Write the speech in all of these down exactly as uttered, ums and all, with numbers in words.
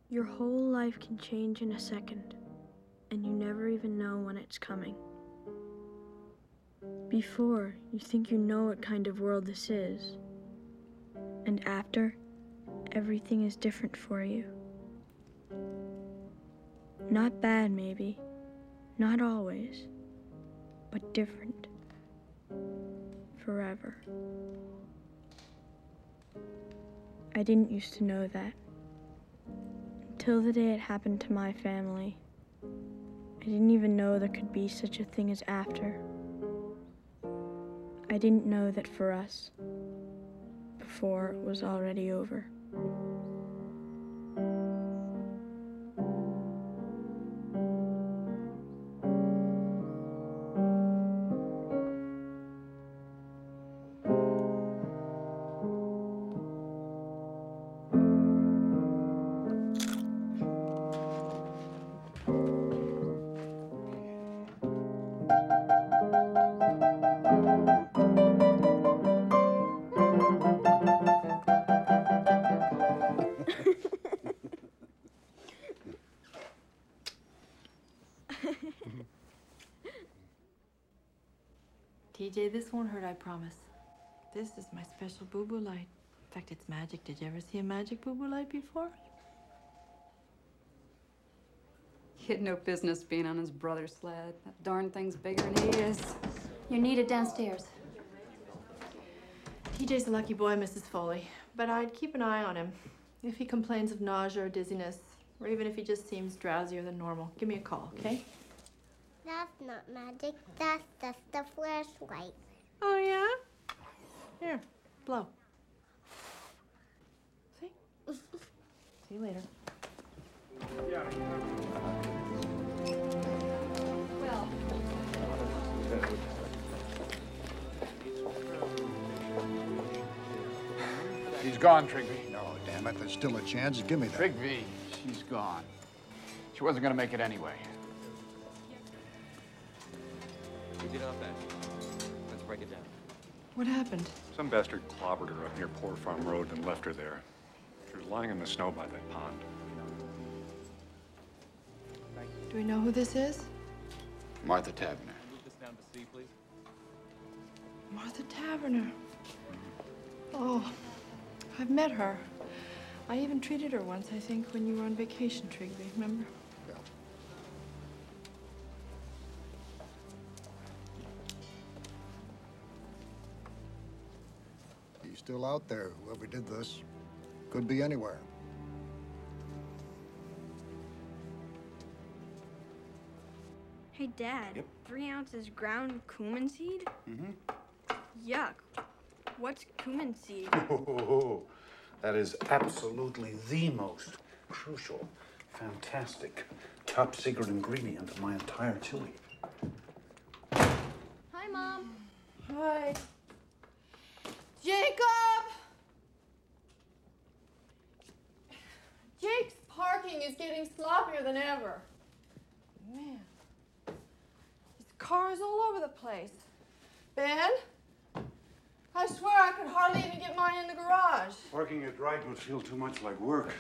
Your whole life can change in a second, and you never even know when it's coming. Before, you think you know what kind of world this is, and after, everything is different for you. Not bad, maybe, not always, but different. Forever. I didn't used to know that. Until the day it happened to my family. I didn't even know there could be such a thing as after. I didn't know that for us, before was already over. T J, this won't hurt, I promise. This is my special boo-boo light. In fact, it's magic. Did you ever see a magic boo-boo light before? He had no business being on his brother's sled. That darn thing's bigger than he is. You're needed downstairs. T J's a lucky boy, Missus Foley. But I'd keep an eye on him. If he complains of nausea or dizziness, or even if he just seems drowsier than normal, give me a call, okay? That's not magic. That's just a flashlight. Oh, yeah? Here, blow. See? See you later. Well. He's gone, Trigby. No, damn it. There's still a chance. Give me that. Trigby, she's gone. She wasn't gonna make it anyway. We did our best. Let's break it down. What happened? Some bastard clobbered her up near Poor Farm Road and left her there. She was lying in the snow by that pond. Do we know who this is? Martha Taverner. Move this down to C, please. Martha Taverner. Oh, I've met her. I even treated her once, I think, when you were on vacation, Trigby, remember? Yeah. He's still out there, whoever did this. Could be anywhere. Hey, Dad. Yep. Three ounces ground cumin seed? Mm-hmm. Yuck. What's cumin seed? Oh, that is absolutely the most crucial, fantastic, top secret ingredient of my entire chili. Hi, Mom. Hi. Jacob! Jake's parking is getting sloppier than ever. Man. His car's all over the place. Ben? I swear I could hardly even get mine in the garage. Working it right would feel too much like work.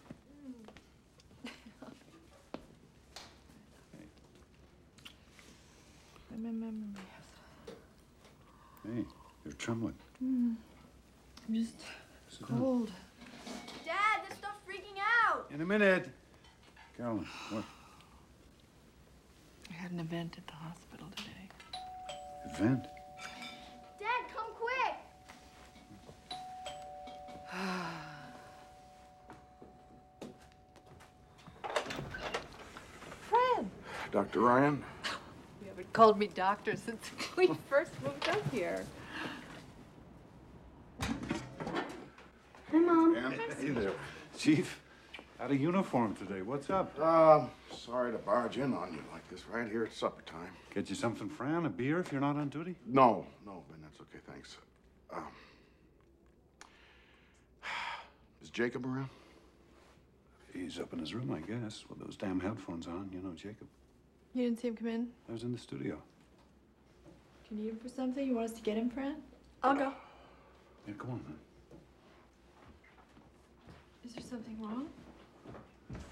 Hey, you're trembling. Mm. I'm just Sit down. cold. Dad, this stuff's freaking out! In a minute. Carolyn, what? I had an event at the hospital today. Event? Dad, come quick! Fred! Doctor Ryan? You haven't called me doctor since we first moved up here. Hi, Mom. Hey there. Chief, out of uniform today. What's up? Um, sorry to barge in on you like this right here at supper time. Get you something, Fran? A beer if you're not on duty? No, no, Ben, that's okay, thanks. Um, is Jacob around? He's up in his room, I guess, with those damn headphones on. You know, Jacob. You didn't see him come in? I was in the studio. Do you need him for something? You want us to get him, Fran? I'll go. Yeah, come on, man. Is there something wrong?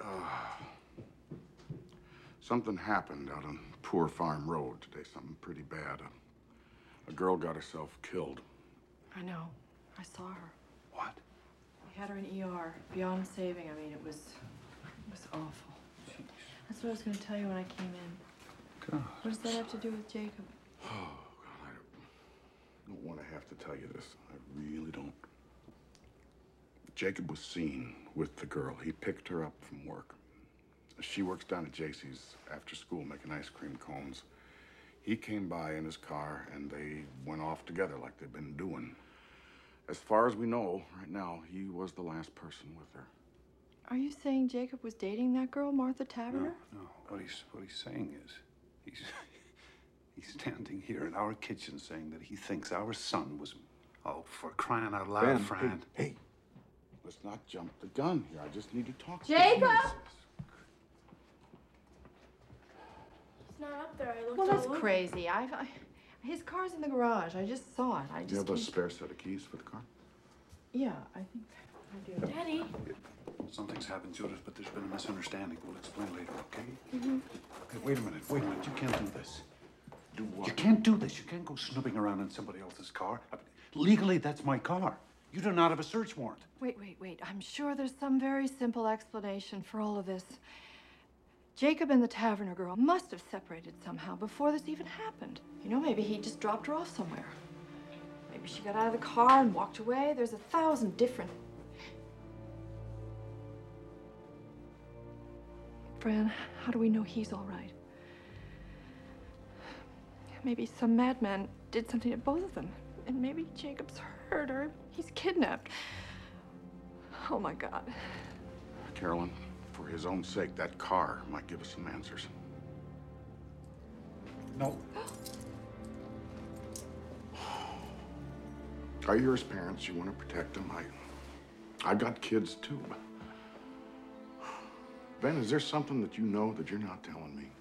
Something happened out on Poor Farm Road today, something pretty bad. A, a girl got herself killed. I know. I saw her. What? We had her in E R, beyond saving. I mean, it was, it was awful. Jeez. That's what I was going to tell you when I came in. God. What does that have to do with Jacob? Oh, God, I don't, don't want to have to tell you this. I really don't. Jacob was seen with the girl. He picked her up from work. She works down at J C's after school making ice cream cones. He came by in his car and they went off together like they've been doing. As far as we know, right now, he was the last person with her. Are you saying Jacob was dating that girl, Martha Taverner? No, no. What he's, what he's saying is, he's, he's standing here in our kitchen saying that he thinks our son was, oh, for crying out loud, Ben, Fran. Hey, hey, let's not jump the gun here. I just need to talk to Jacob! you. He's not up there. I looked Well, that's all over. crazy. I, I, his car's in the garage. I just saw it. I just Do you have a can't- spare set of keys for the car? Yeah, I think I do. Daddy. Something's happened, Judith, but there's been a misunderstanding. We'll explain later, okay? Mm-hmm. Okay, wait a minute, wait a minute. You can't do this. Do what? You can't do this. You can't go snooping around in somebody else's car. I mean, legally, that's my car. You do not have a search warrant. Wait, wait, wait. I'm sure there's some very simple explanation for all of this. Jacob and the Taverner girl must have separated somehow before this even happened. You know, maybe he just dropped her off somewhere. Maybe she got out of the car and walked away. There's a thousand different... Fran, how do we know he's all right? Maybe some madman did something to both of them. And maybe Jacob's hurt or he's kidnapped. Oh, my God. Carolyn, for his own sake, that car might give us some answers. No. Are you his parents? You want to protect them? I, I got kids too. Ben, is there something that you know that you're not telling me?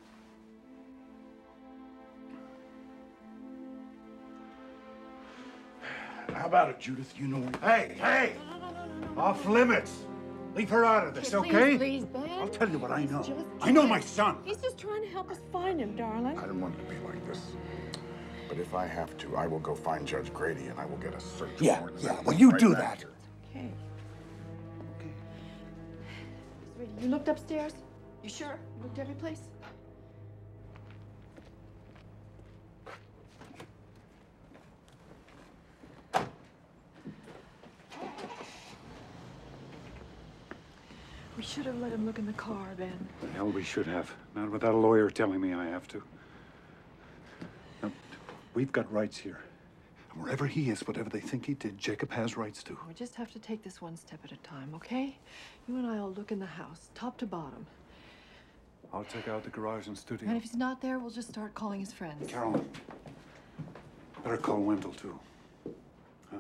How about it, Judith? You know. Hey, hey! Off limits. Leave her out of this, Okay, okay? please, please, Ben. I'll tell you what I know. Just- I know my son. He's just trying to help us find him, darling. I didn't want it to be like this. But if I have to, I will go find Judge Grady and I will get a search Yeah, warrant. yeah, and well, I'll you right do back that. here. Okay. Sweetie, you looked upstairs? You sure? You looked every place? We should have let him look in the car, Ben. The hell we should have. Not without a lawyer telling me I have to. Now, we've got rights here. And wherever he is, whatever they think he did, Jacob has rights too. We just have to take this one step at a time, okay? You and I will look in the house, top to bottom. I'll check out the garage and studio. And if he's not there, we'll just start calling his friends. Carolyn, better call Wendell too. Huh?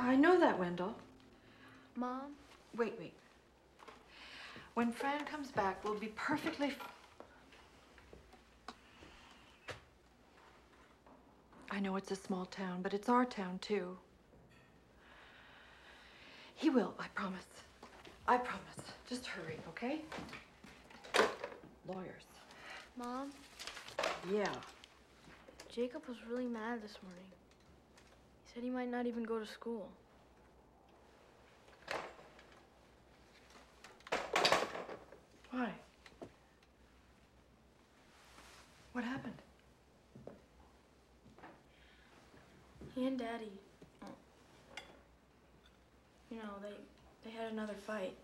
I know that, Wendell. Mom? Wait, wait. When Fran comes back, we'll be perfectly... f- I know it's a small town, but it's our town, too. He will, I promise. I promise. Just hurry, okay? Lawyers. Mom? Yeah. Jacob was really mad this morning. He said he might not even go to school. Why? What happened? He and Daddy, oh, you know, they, they had another fight.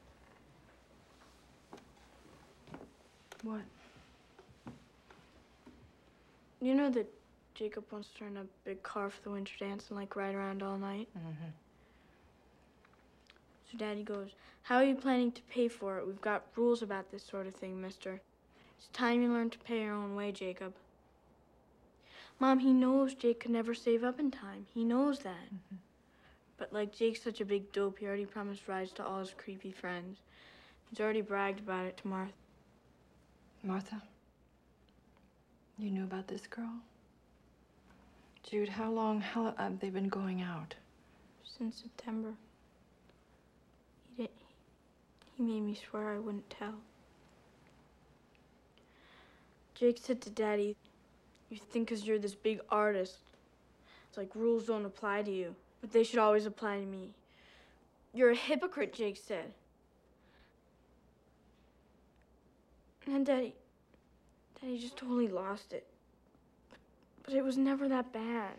What? You know that Jacob wants to rent a big car for the winter dance and like ride around all night? Mm-hmm. So Daddy goes, how are you planning to pay for it? We've got rules about this sort of thing, mister. It's time you learn to pay your own way, Jacob. Mom, he knows Jake could never save up in time. He knows that. Mm-hmm. But like Jake's such a big dope, he already promised rides to all his creepy friends. He's already bragged about it to Martha. Martha? You knew about this girl? Jude, how long how have they been going out? Since September. He did. He made me swear I wouldn't tell. Jake said to Daddy, you think 'cause you're this big artist, it's like rules don't apply to you, but they should always apply to me. You're a hypocrite, Jake said. And Daddy, Daddy just totally lost it. But it was never that bad.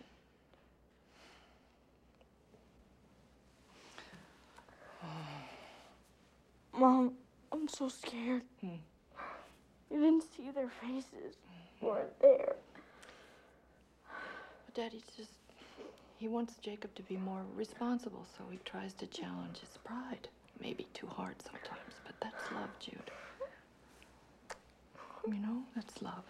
Mom, I'm so scared. Hmm. You didn't see their faces. They weren't there. But Daddy's just, he wants Jacob to be more responsible, so he tries to challenge his pride. Maybe too hard sometimes, but that's love, Jude. You know, that's love.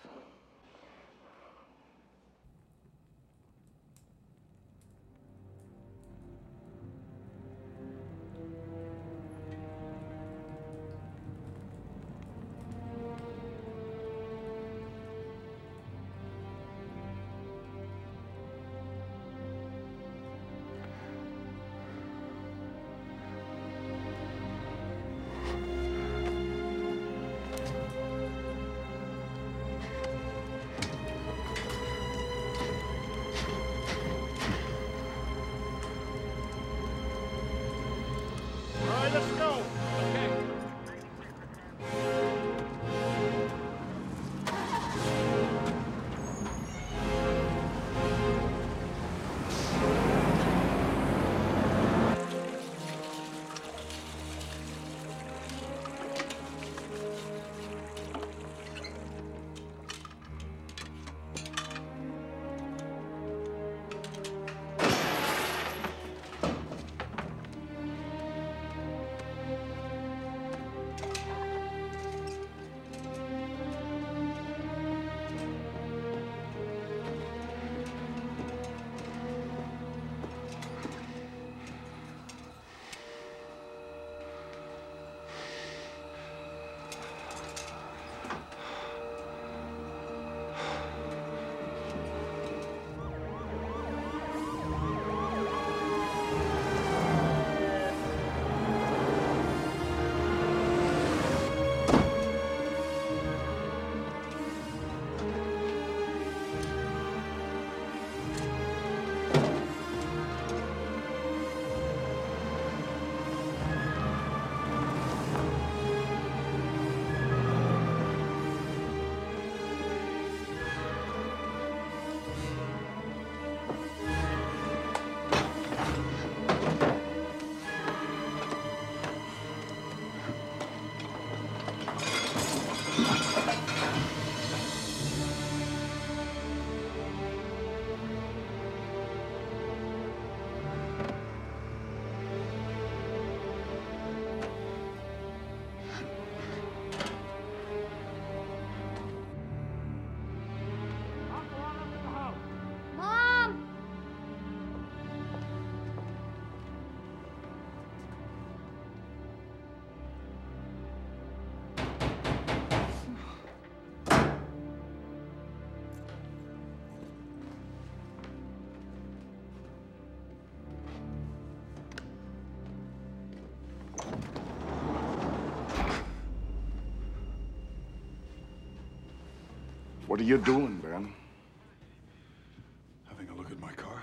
What are you doing, Ben? Having a look at my car.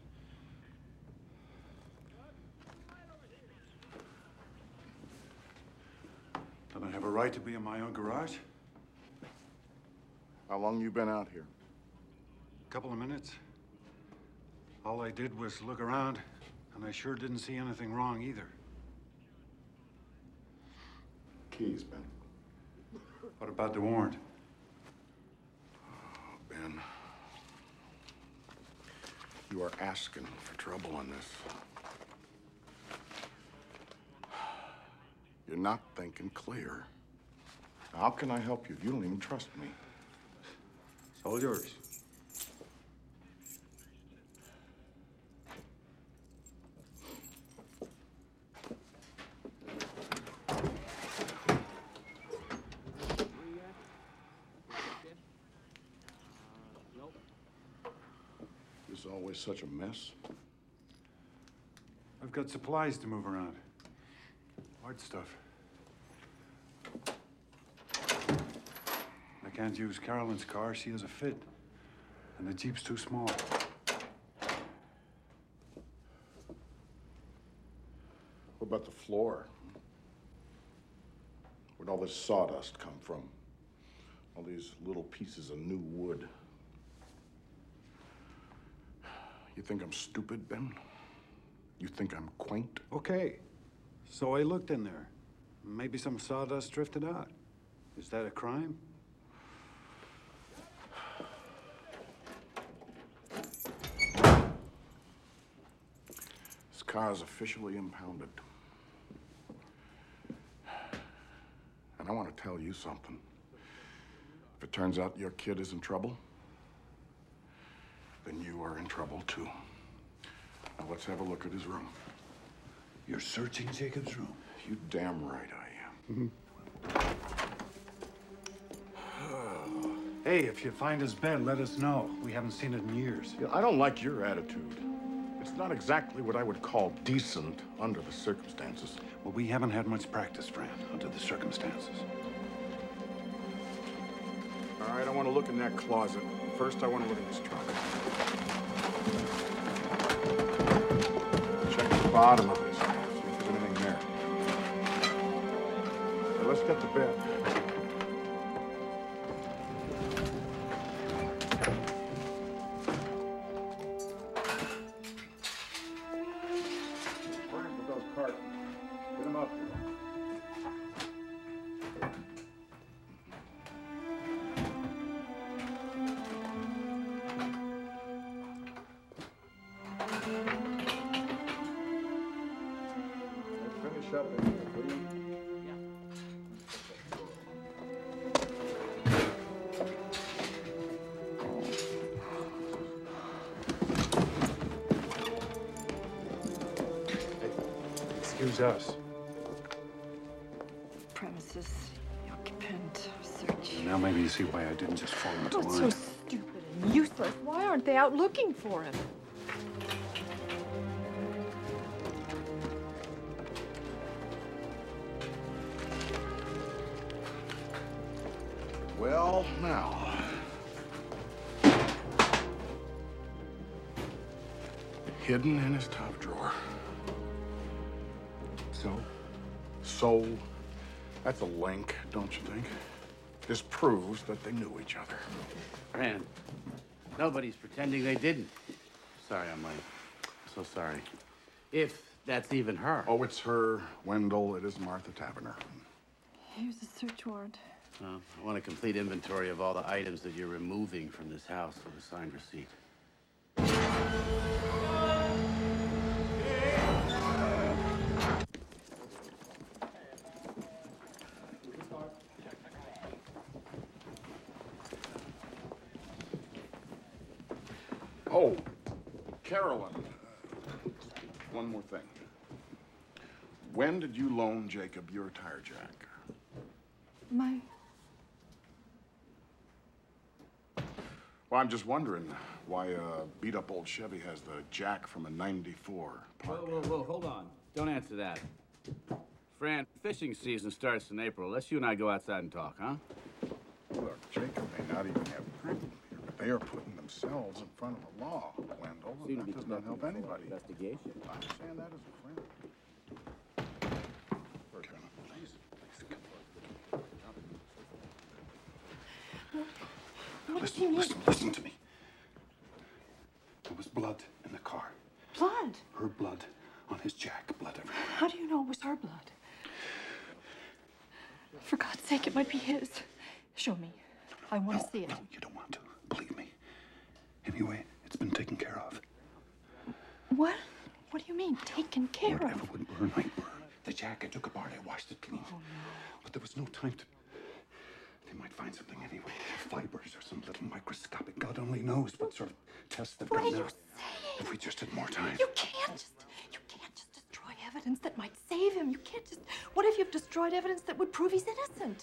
Don't I have a right to be in my own garage? How long you been out here? A couple of minutes. All I did was look around, and I sure didn't see anything wrong either. Keys, Ben. What about the warrant? Oh, Ben. You are asking for trouble on this. You're not thinking clear. How can I help you? You don't even trust me. It's all yours. It's always such a mess. I've got supplies to move around. Hard stuff. I can't use Carolyn's car. She has a fit. And the Jeep's too small. What about the floor? Where'd all this sawdust come from? All these little pieces of new wood. You think I'm stupid, Ben? You think I'm quaint? Okay. So I looked in there. Maybe some sawdust drifted out. Is that a crime? This car is officially impounded. And I want to tell you something. If it turns out your kid is in trouble, then you are in trouble too. Now let's have a look at his room. You're searching Jacob's room? You damn right I am. Hey, if you find his bed, let us know. We haven't seen it in years. Yeah, I don't like your attitude. It's not exactly what I would call decent under the circumstances. Well, we haven't had much practice, Fran, under the circumstances. All right, I want to look in that closet. First, I want to look at this trunk. Check the bottom of this. See if there's anything there. Now, let's get to bed. What happened with those cartons? Get them up here. Finish up in here, will you? Excuse us. Premises, the occupant, search. Now maybe you see why I didn't just fall into That's line. so stupid and useless. Why aren't they out looking for him? Well, now. Hidden in his top drawer. So? So, that's a link, don't you think? This proves that they knew each other. Fran, nobody's pretending they didn't. Sorry I'm late. So sorry. If that's even her. Oh, it's her, Wendell. It is Martha Taverner. Here's a search warrant. Well, I want a complete inventory of all the items that you're removing from this house with a signed receipt. Oh, Carolyn. Uh, one more thing. When did you loan Jacob your tire jack? My... Well, I'm just wondering why a beat-up old Chevy has the jack from a ninety-four Whoa, whoa, whoa, hold on. Don't answer that. Fran, fishing season starts in April. Let's you and I go outside and talk, huh? Look, Jacob may not even have proof here, but they are putting themselves in front of the law, Wendell, and that does not help anybody. Investigation. I understand that as a friend. What does he Listen, mean? listen, listen to me. There was blood in the car. Blood? Her blood on his jack, blood everywhere. How do you know it was her blood? For God's sake, it might be his. Show me. I want to No, see it. no, you don't want to. Believe me. Anyway, it's been taken care of. What? What do you mean, taken care Whatever of? would burn might burn. The jack, I took apart, I washed it clean. Oh, no. But there was no time to... They might find something anyway. Fibers or some little microscopic... God only knows what sort of tests they've What done are you now. saying? If we just had more time. You can't just... You can't just destroy evidence that might save him. You can't just... What if you've destroyed evidence that would prove he's innocent?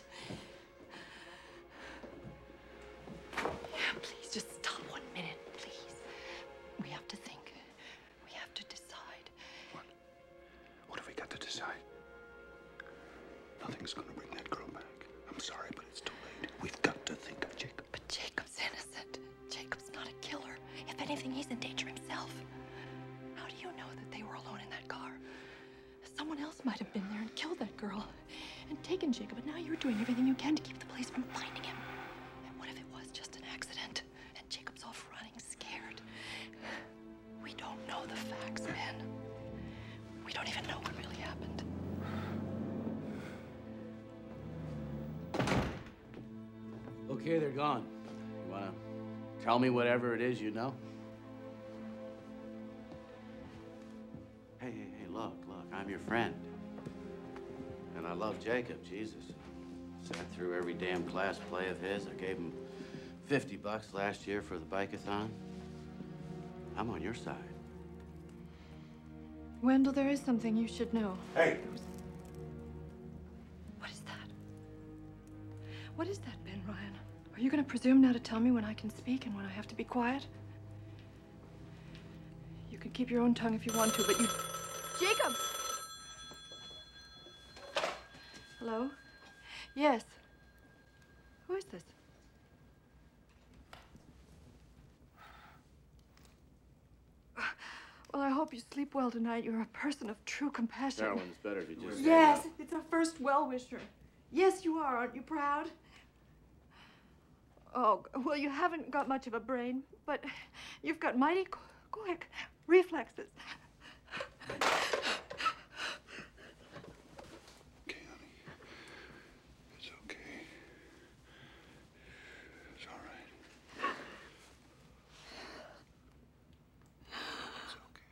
Please, just stop one minute, please. We have to think. We have to decide. What? What have we got to decide? Nothing's gonna bring that girl back. I'm sorry, but it's too late. We've got to think of Jacob. But Jacob's innocent. Jacob's not a killer. If anything, he's in danger himself. How do you know that they were alone in that car? Someone else might have been there and killed that girl and taken Jacob, and now you're doing everything you can to keep the police from finding him. And what if it was just an accident and Jacob's off running scared? We don't know the facts, Ben. We don't even know what really happened. Okay, they're gone. You wanna tell me whatever it is you know? Hey, hey, hey, look, look, I'm your friend. And I love Jacob, Jesus. Sat through every damn class play of his. I gave him fifty bucks last year for the bike-a-thon. I'm on your side. Wendell, there is something you should know. Hey! What is that? What is that, Ben Ryan? Are you going to presume now to tell me when I can speak and when I have to be quiet? You can keep your own tongue if you want to, but you... Jacob! Hello? Yes. Who is this? Well, I hope you sleep well tonight. You're a person of true compassion. Carolyn, it's better if you just... Yes, it's our first well-wisher. Yes, you are. Aren't you proud? Oh, well, you haven't got much of a brain, but you've got mighty qu- quick reflexes. Okay, honey. It's okay. It's all right. It's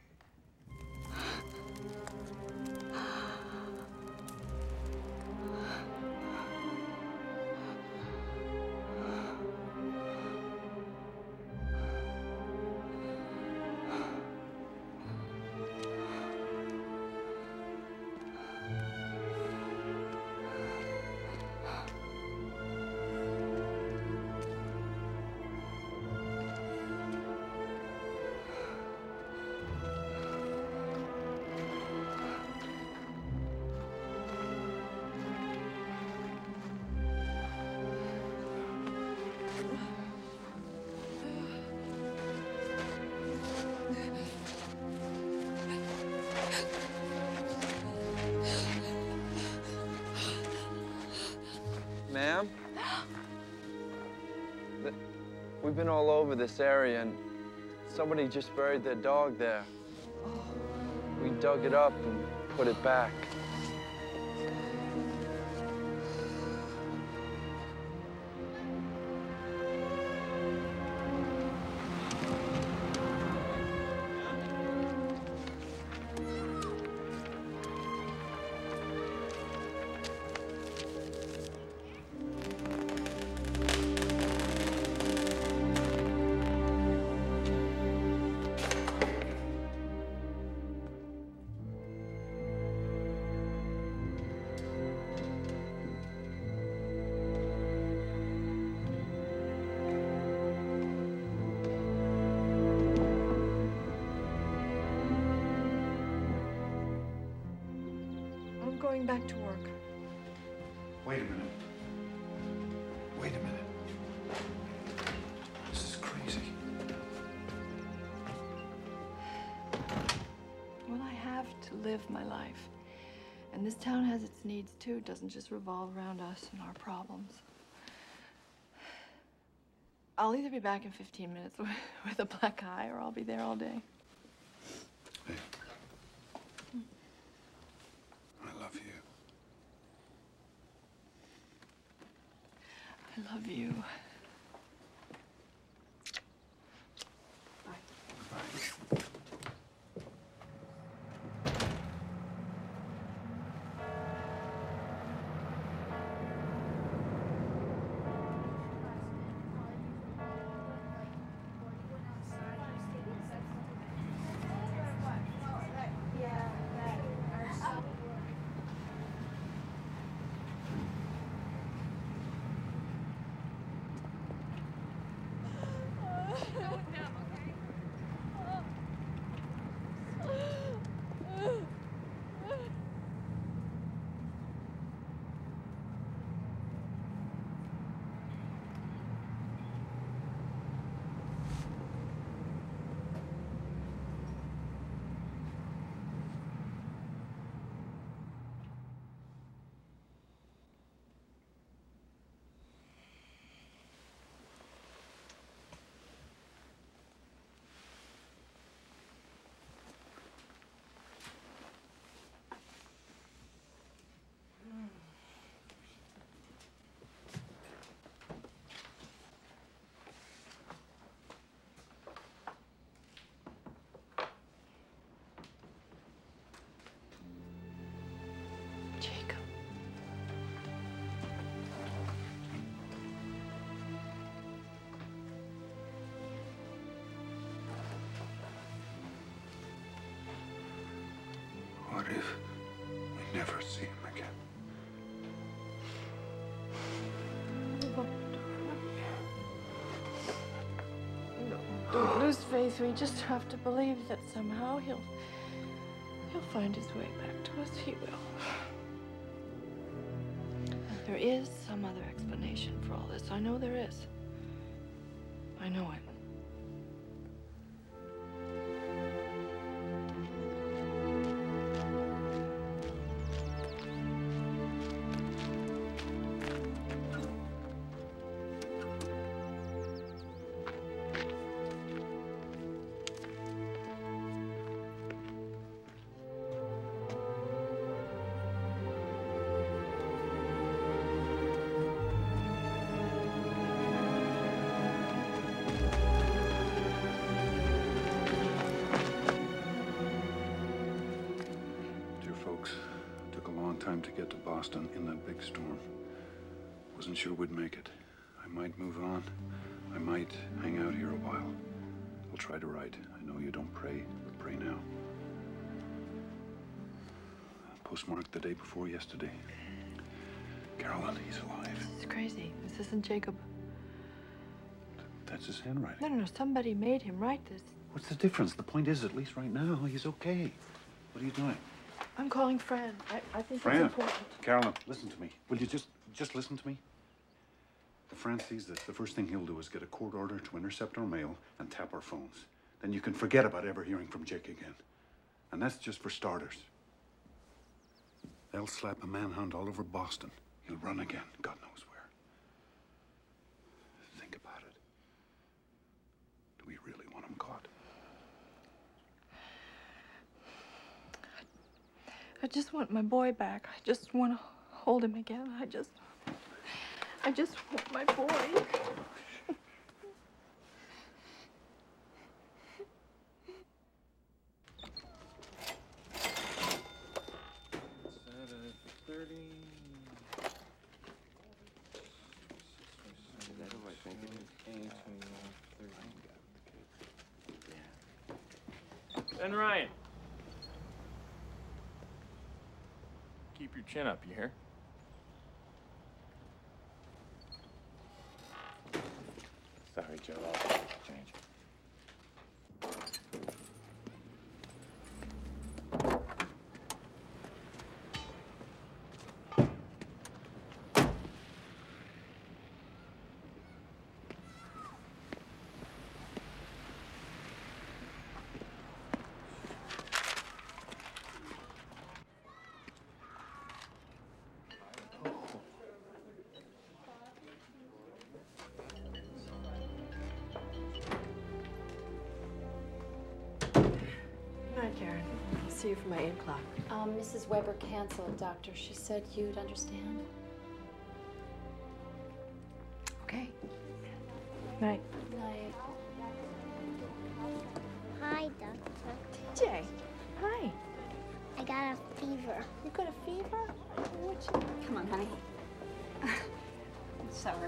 Ma'am? We've been all over this area, and somebody just buried their dog there. We dug it up and put it back. I'm going back to work. Wait a minute. Wait a minute. to live my life. And this town has its needs too. It doesn't just revolve around us and our problems. I'll either be back in fifteen minutes with a black eye, or I'll be there all day. Hey. I love you. I love you. Jacob. What if we never see him again? Don't lose faith. We just have to believe that somehow he'll he'll find his way back to us. He will. There is some other explanation for all this. I know there is. I know it. Time to get to Boston in that big storm. Wasn't sure we'd make it. I might move on. I might hang out here a while. I'll try to write. I know you don't pray, but pray now. Postmarked the day before yesterday. Carolyn, he's alive. It's crazy. This isn't Jacob. That's his handwriting. No, no, no. Somebody made him write this. What's the difference? The point is, at least right now, he's okay. What are you doing? I'm calling Fran. I, I think Fran, it's important. Carolyn, listen to me. Will you just just listen to me? If Fran sees this, the first thing he'll do is get a court order to intercept our mail and tap our phones. Then you can forget about ever hearing from Jake again. And that's just for starters. They'll slap a manhunt all over Boston. He'll run again, God knows where. Think about it. Do we really want him caught? I just want my boy back. I just want to hold him again. I just, I just want my boy. And Ryan. Keep your chin up, you hear? Sorry, Joe. I'll take the change. see you for my eight o'clock. Um, Missus Weber canceled, Doctor. She said you'd understand. Okay. Night. Night. Hi, Doctor. T J. Hi. I got a fever. You got a fever? What you... Come on, honey. I'm sorry.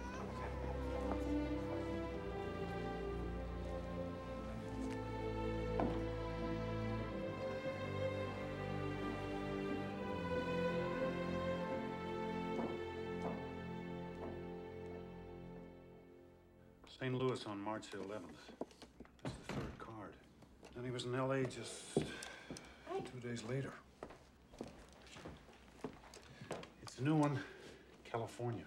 Saint Louis on March eleventh. That's the third card. Then he was in L A just two days later. It's a new one, California.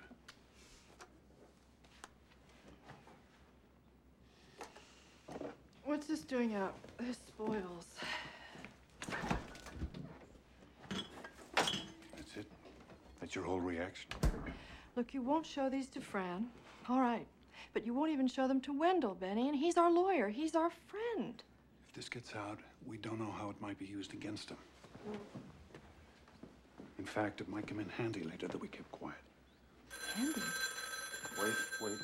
What's this doing out? This spoils. That's it? That's your whole reaction? Look, you won't show these to Fran. All right. But you won't even show them to Wendell, Benny, and he's our lawyer. He's our friend. If this gets out, we don't know how it might be used against him. In fact, it might come in handy later that we keep quiet. Handy? Wait, wait.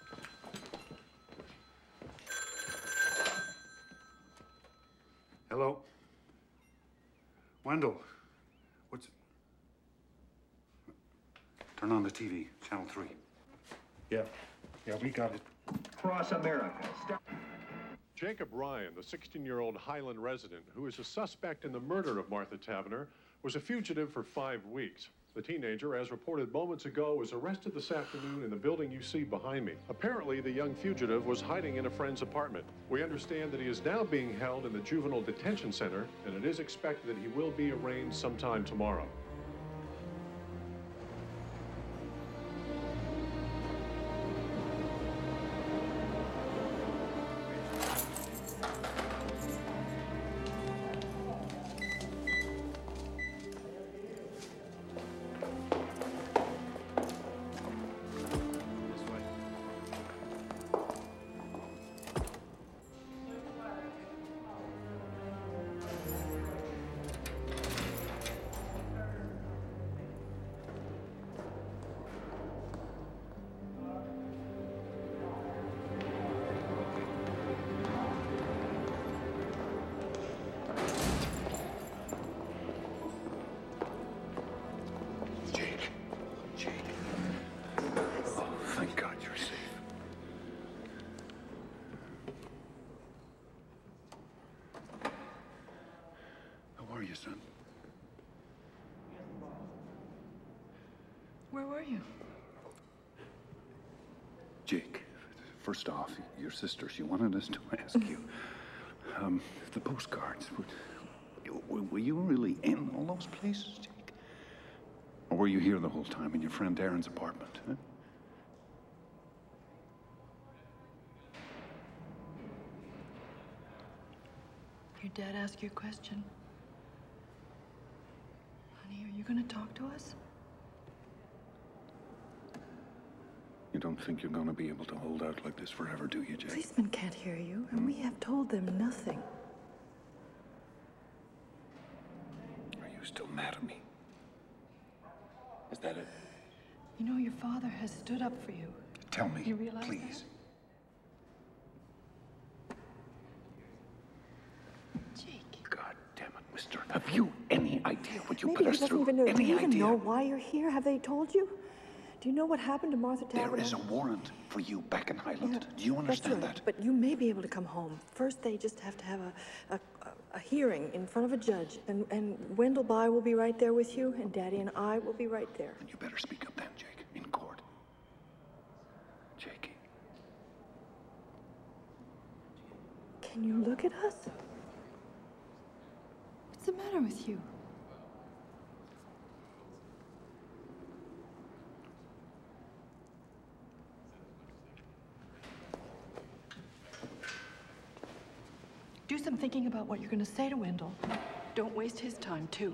Hello? Wendell, what's... Turn on the T V, channel three. Yeah, yeah, we got it. Across America. Stop. Jacob Ryan, the sixteen-year-old Highland resident who is a suspect in the murder of Martha Tavener, was a fugitive for five weeks. The teenager, as reported moments ago, was arrested this afternoon in the building you see behind me. Apparently, the young fugitive was hiding in a friend's apartment. We understand that he is now being held in the juvenile detention center, and it is expected that he will be arraigned sometime tomorrow. Where were you? Jake, first off, your sister, she wanted us to ask you, um, the postcards, were, were you really in all those places, Jake? Or were you here the whole time in your friend Aaron's apartment, huh? Your dad asked you a question. Honey, are you gonna talk to us? You don't think you're going to be able to hold out like this forever, do you, Jake? Policemen can't hear you, and we have told them nothing. Are you still mad at me? Is that it? You know, your father has stood up for you. Tell me, You realize please. that? Jake. God damn it, mister. Have you any idea what you Maybe put he us doesn't through? even know. Do Any you even idea? know why you're here? Have they told you? Do you know what happened to Martha Tavener? There is a warrant for you back in Highland. Yeah, Do you understand that's right. that? But you may be able to come home. First, they just have to have a, a, a hearing in front of a judge. And, and Wendell By will be right there with you, and Daddy and I will be right there. And you better speak up then, Jake, in court. Jakey. Can you look at us? What's the matter with you? Do some thinking about what you're going to say to Wendell. Don't waste his time, too.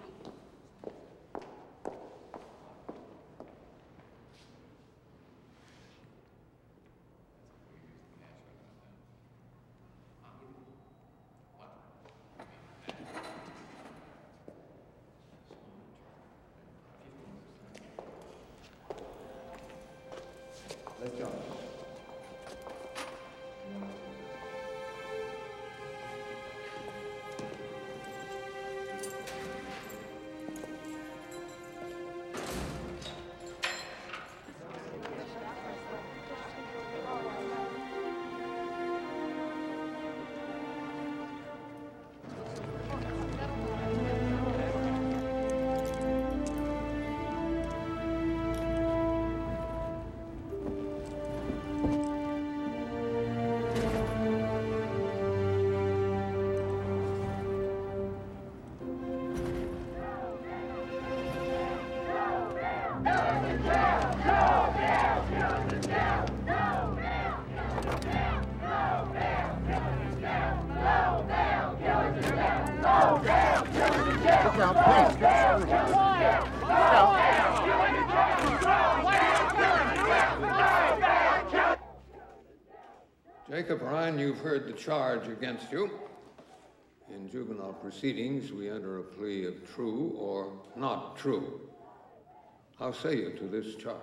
Jacob Ryan, you've heard the charge against you. In juvenile proceedings, we enter a plea of true or not true. How say you to this charge?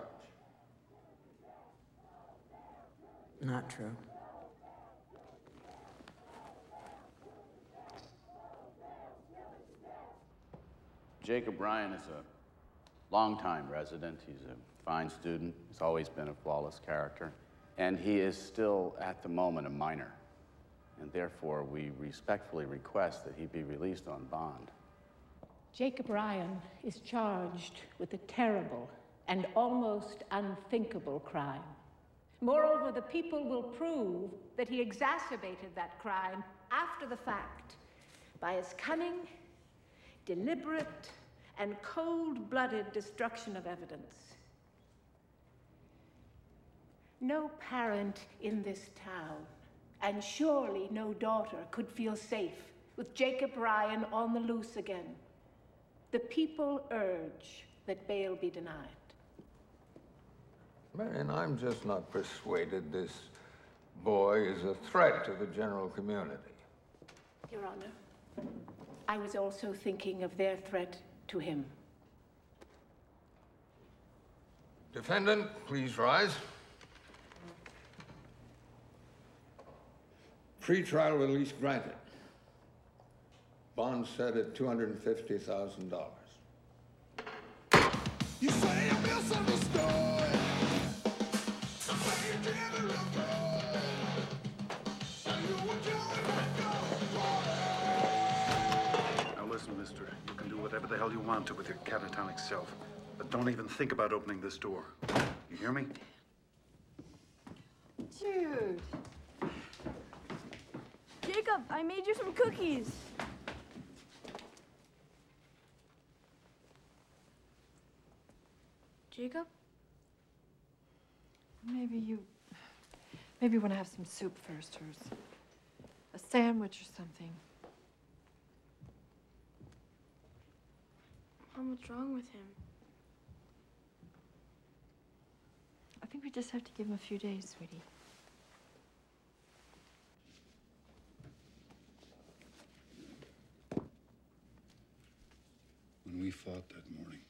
Not true. Jacob Ryan is a longtime resident. He's a fine student. He's always been a flawless character. And he is still, at the moment, a minor. And therefore, we respectfully request that he be released on bond. Jacob Ryan is charged with a terrible and almost unthinkable crime. Moreover, the people will prove that he exacerbated that crime after the fact by his cunning, deliberate, and cold-blooded destruction of evidence. No parent in this town, and surely no daughter, could feel safe with Jacob Ryan on the loose again. The people urge that bail be denied. Marion, I'm just not persuaded this boy is a threat to the general community. Your Honor, I was also thinking of their threat to him. Defendant, please rise. Pre-trial release granted. Bond set at two hundred fifty thousand dollars. You say you misunderstood. You say you did it good. And you were Now listen, mister. You can do whatever the hell you want to with your catatonic self. But don't even think about opening this door. You hear me? Jude. Jacob, I made you some cookies. Jacob? Maybe you... Maybe you want to have some soup first, or s- a sandwich or something. Mom, what's wrong with him? I think we just have to give him a few days, sweetie. When we fought that morning,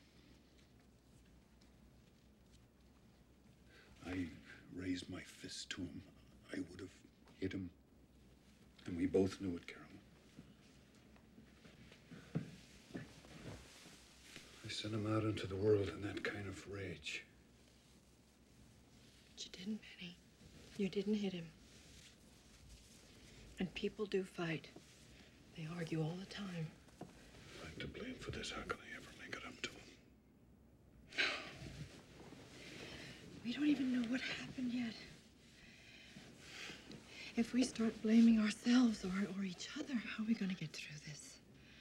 I raised my fist to him. I would have hit him. And we both knew it, Carolyn. I sent him out into the world in that kind of rage. But you didn't, Benny. You didn't hit him. And people do fight. They argue all the time. If I'm to blame for this, how can I ever make it up to him? We don't even know what happened yet. If we start blaming ourselves or, or each other, how are we going to get through this?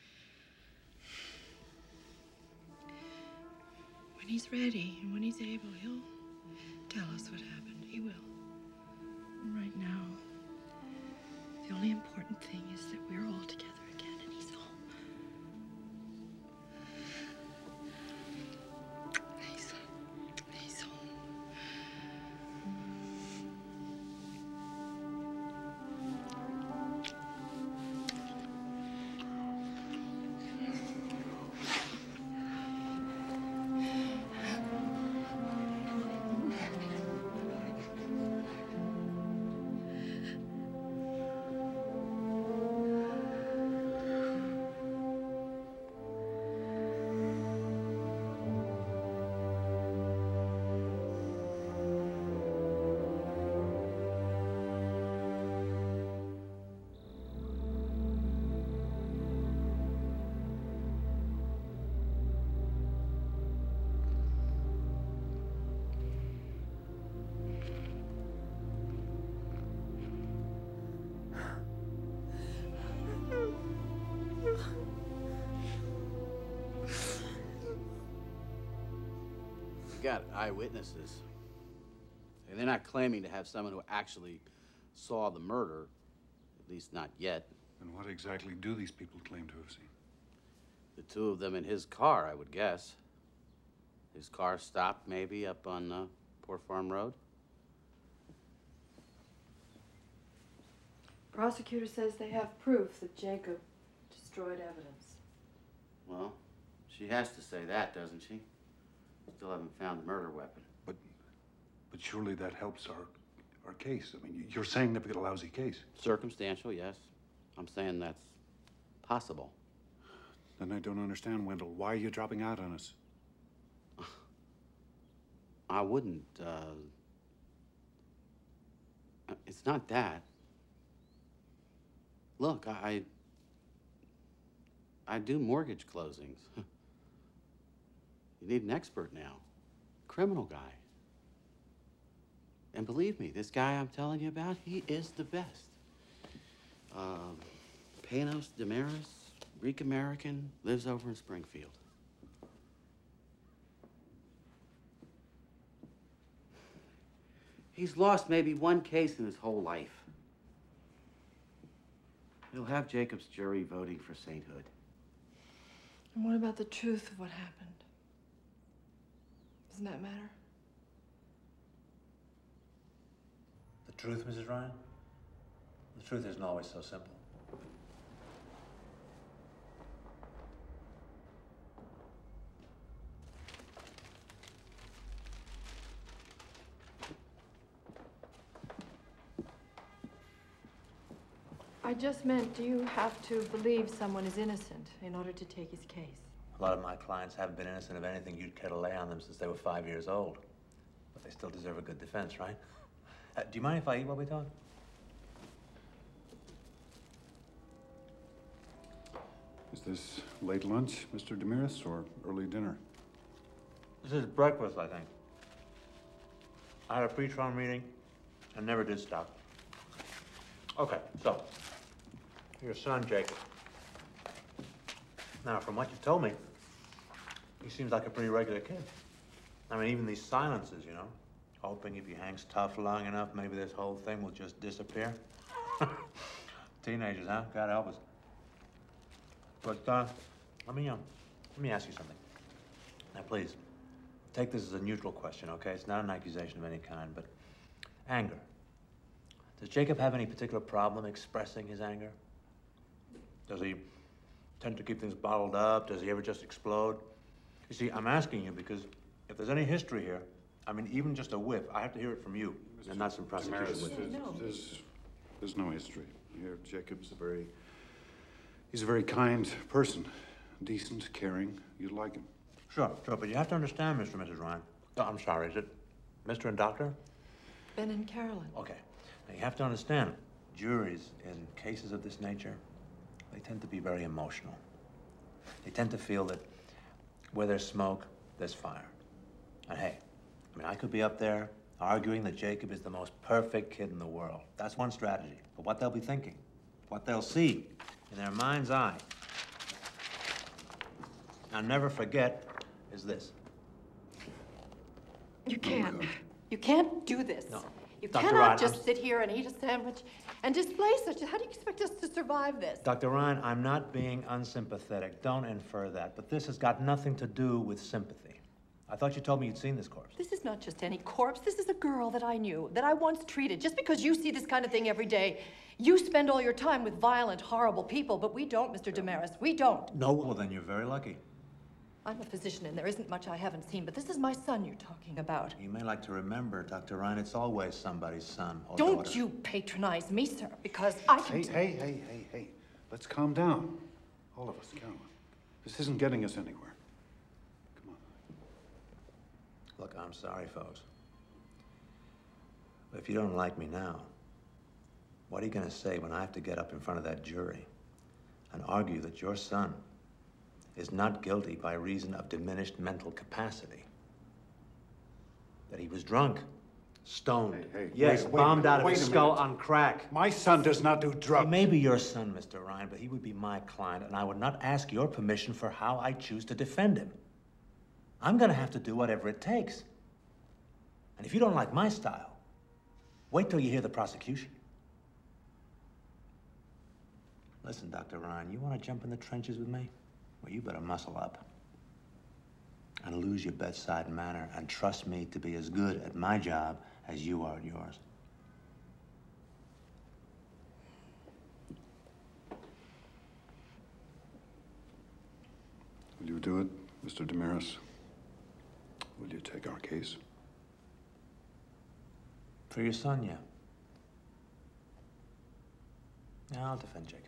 When he's ready and when he's able, he'll tell us what happened. He will. And right now, the only important thing is that we're all together again and he's home. He's, he's home. You got eyewitnesses. And they're not claiming to have someone who actually saw the murder, at least not yet. And what exactly do these people claim to have seen? The two of them in his car, I would guess. His car stopped maybe up on uh, Poor Farm Road. Prosecutor says they have proof that Jacob destroyed evidence. Well, she has to say that, doesn't she? Still haven't found the murder weapon. But, but surely that helps our, our case. I mean, you're saying they've got a lousy case. Circumstantial, yes. I'm saying that's possible. Then I don't understand, Wendell. Why are you dropping out on us? I wouldn't, uh... It's not that. Look, I... I do mortgage closings. You need an expert now. Criminal guy. And believe me, this guy I'm telling you about, he is the best. Um, Panos Damaris, Greek American, lives over in Springfield. He's lost maybe one case in his whole life. He'll have Jacob's jury voting for sainthood. And what about the truth of what happened? Doesn't that matter? The truth, Missus Ryan? The truth isn't always so simple. I just meant, do you have to believe someone is innocent in order to take his case? A lot of my clients haven't been innocent of anything you'd care to lay on them since they were five years old. But they still deserve a good defense, right? Uh, do you mind if I eat while we talk? Is this late lunch, Mister Damaris, or early dinner? This is breakfast, I think. I had a pre-trial meeting and never did stop. Okay, so, your son, Jacob. Now, from what you've told me, he seems like a pretty regular kid. I mean, even these silences, you know, hoping if he hangs tough long enough, maybe this whole thing will just disappear. Teenagers, huh? God help us. But, uh, let me, um, let me ask you something. Now, please, take this as a neutral question, okay? It's not an accusation of any kind, but anger. Does Jacob have any particular problem expressing his anger? Does he tend to keep things bottled up? Does he ever just explode? You see, I'm asking you because if there's any history here, I mean, even just a whiff, I have to hear it from you, and not some prosecution Damaris, witness. there's, there's, there's no history here. Jacob's a very, he's a very kind person, decent, caring. You'd like him. Sure, sure, but you have to understand, Mister and Missus Ryan. Oh, I'm sorry, is it Mister and Doctor? Ben and Carolyn. Okay. Now, you have to understand, juries in cases of this nature, they tend to be very emotional. They tend to feel that where there's smoke, there's fire. And hey, I mean, I could be up there arguing that Jacob is the most perfect kid in the world. That's one strategy. But what they'll be thinking, what they'll see in their mind's eye, I'll never forget, is this. You can't. You can't do this. No. You Doctor cannot Ryan, just I'm- sit here and eat a sandwich and display such. How do you expect us to survive this? Doctor Ryan, I'm not being unsympathetic. Don't infer that. But this has got nothing to do with sympathy. I thought you told me you'd seen this corpse. This is not just any corpse. This is a girl that I knew, that I once treated. Just because you see this kind of thing every day, you spend all your time with violent, horrible people, but we don't, Mister Damaris. We don't. No? Well, then you're very lucky. I'm a physician, and there isn't much I haven't seen, but this is my son you're talking about. You may like to remember, Doctor Ryan, it's always somebody's son or Don't daughter. you patronize me, sir, because I can Hey, hey, hey, hey, hey. Let's calm down. All of us, Carolyn. This isn't getting us anywhere. Look, I'm sorry, folks. But if you don't like me now, what are you going to say when I have to get up in front of that jury and argue that your son is not guilty by reason of diminished mental capacity? That he was drunk, stoned, Hey, hey, yes, wait, wait, bombed out of wait his a skull minute. on crack. My son does not do drugs. He may be your son, Mister Ryan, but he would be my client, and I would not ask your permission for how I choose to defend him. I'm going to have to do whatever it takes. And if you don't like my style, wait till you hear the prosecution. Listen, Doctor Ryan, you want to jump in the trenches with me? Well, you better muscle up and lose your bedside manner and trust me to be as good at my job as you are at yours. you do it, Mister Damaris? Will you take our case? For your son, yeah. Yeah, I'll defend Jacob.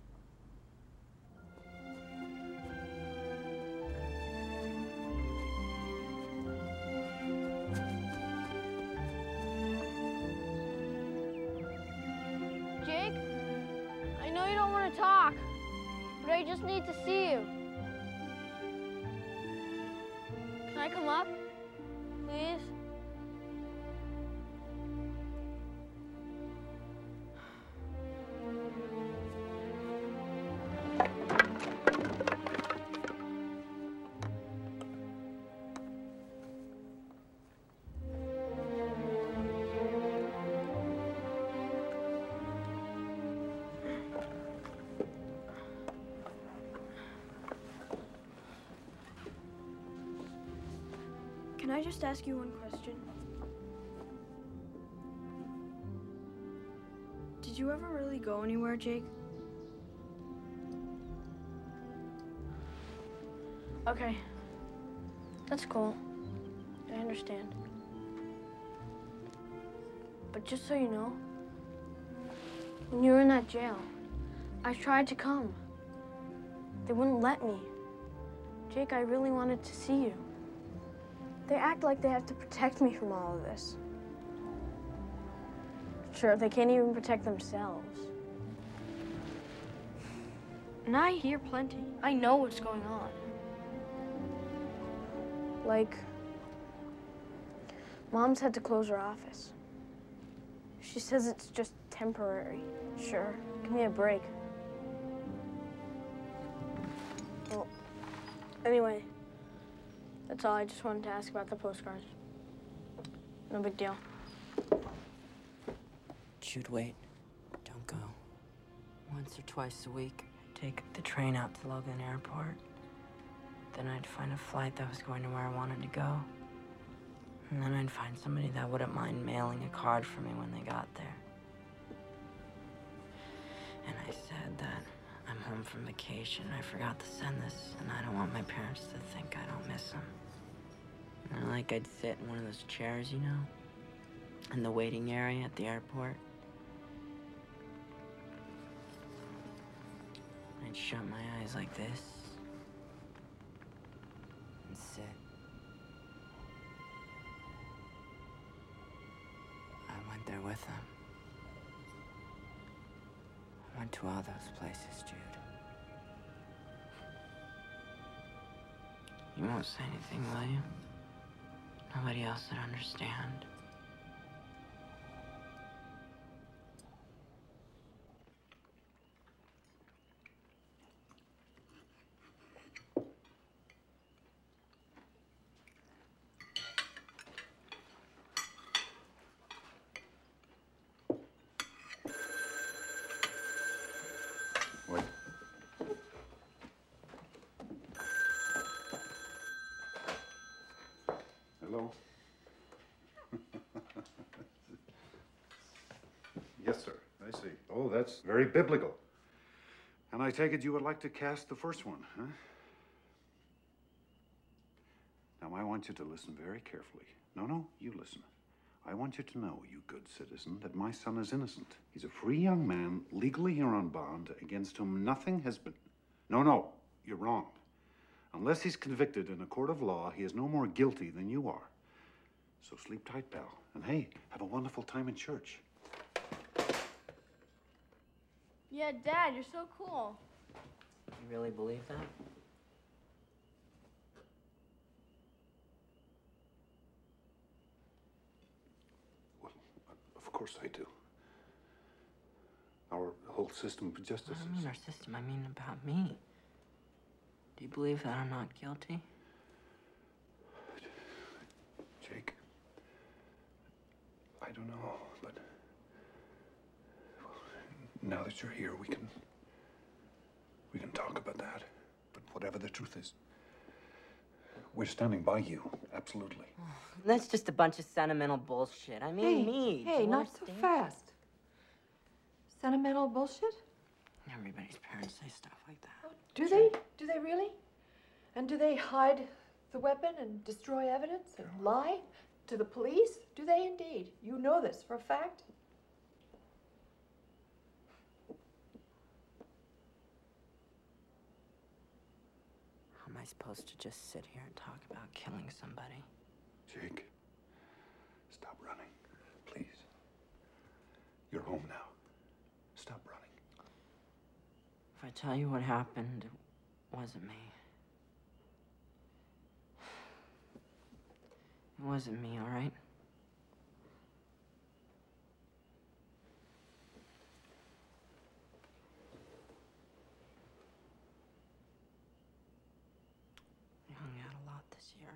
Jake, I know you don't want to talk, but I just need to see you. Can I come up, please? Can I just ask you one question? Did you ever really go anywhere, Jake? Okay. That's cool. I understand. But just so you know, when you were in that jail, I tried to come. They wouldn't let me. Jake, I really wanted to see you. They act like they have to protect me from all of this. Sure, they can't even protect themselves. And I hear plenty. I know what's going on. Like, Mom's had to close her office. She says it's just temporary. Sure, give me a break. Well, anyway, that's all. I just wanted to ask about the postcards. No big deal. Jude, wait. Don't go. Once or twice a week, I'd take the train out to Logan Airport. Then I'd find a flight that was going to where I wanted to go. And then I'd find somebody that wouldn't mind mailing a card for me when they got there. And I said that I'm home from vacation. I forgot to send this, and I don't want my parents to think I don't miss them. And like I'd sit in one of those chairs, you know, in the waiting area at the airport. I'd shut my eyes like this and sit. I went there with them. I went to all those places, Jude. You won't say anything, will you? Nobody else would understand. Wait. Hello? Yes, sir. I see. Oh, that's very biblical. And I take it you would like to cast the first one, huh? Now, I want you to listen very carefully. No, no, you listen. I want you to know, you good citizen, that my son is innocent. He's a free young man, legally here on bond, against whom nothing has been... No, no, you're wrong. Unless he's convicted in a court of law, he is no more guilty than you are. So sleep tight, pal. And hey, have a wonderful time in church. Yeah, Dad, you're so cool. You really believe that? Of course I do. Our whole system of justice I don't mean our system, I mean about me. Do you believe that I'm not guilty? Jake, I don't know, but well, now that you're here, we can we can talk about that. But whatever the truth is, we're standing by you, absolutely. That's just a bunch of sentimental bullshit. I mean, Hey, me. hey, do you not so understand? fast. Sentimental bullshit? Everybody's parents say stuff like that. Do they? Do they really? And do they hide the weapon and destroy evidence and lie to the police? Do they indeed? You know this for a fact? How am I supposed to just sit here and talk about killing somebody? Jake, stop running, please. You're home now. Stop running. If I tell you what happened, it wasn't me. It wasn't me, all right? I hung out a lot this year.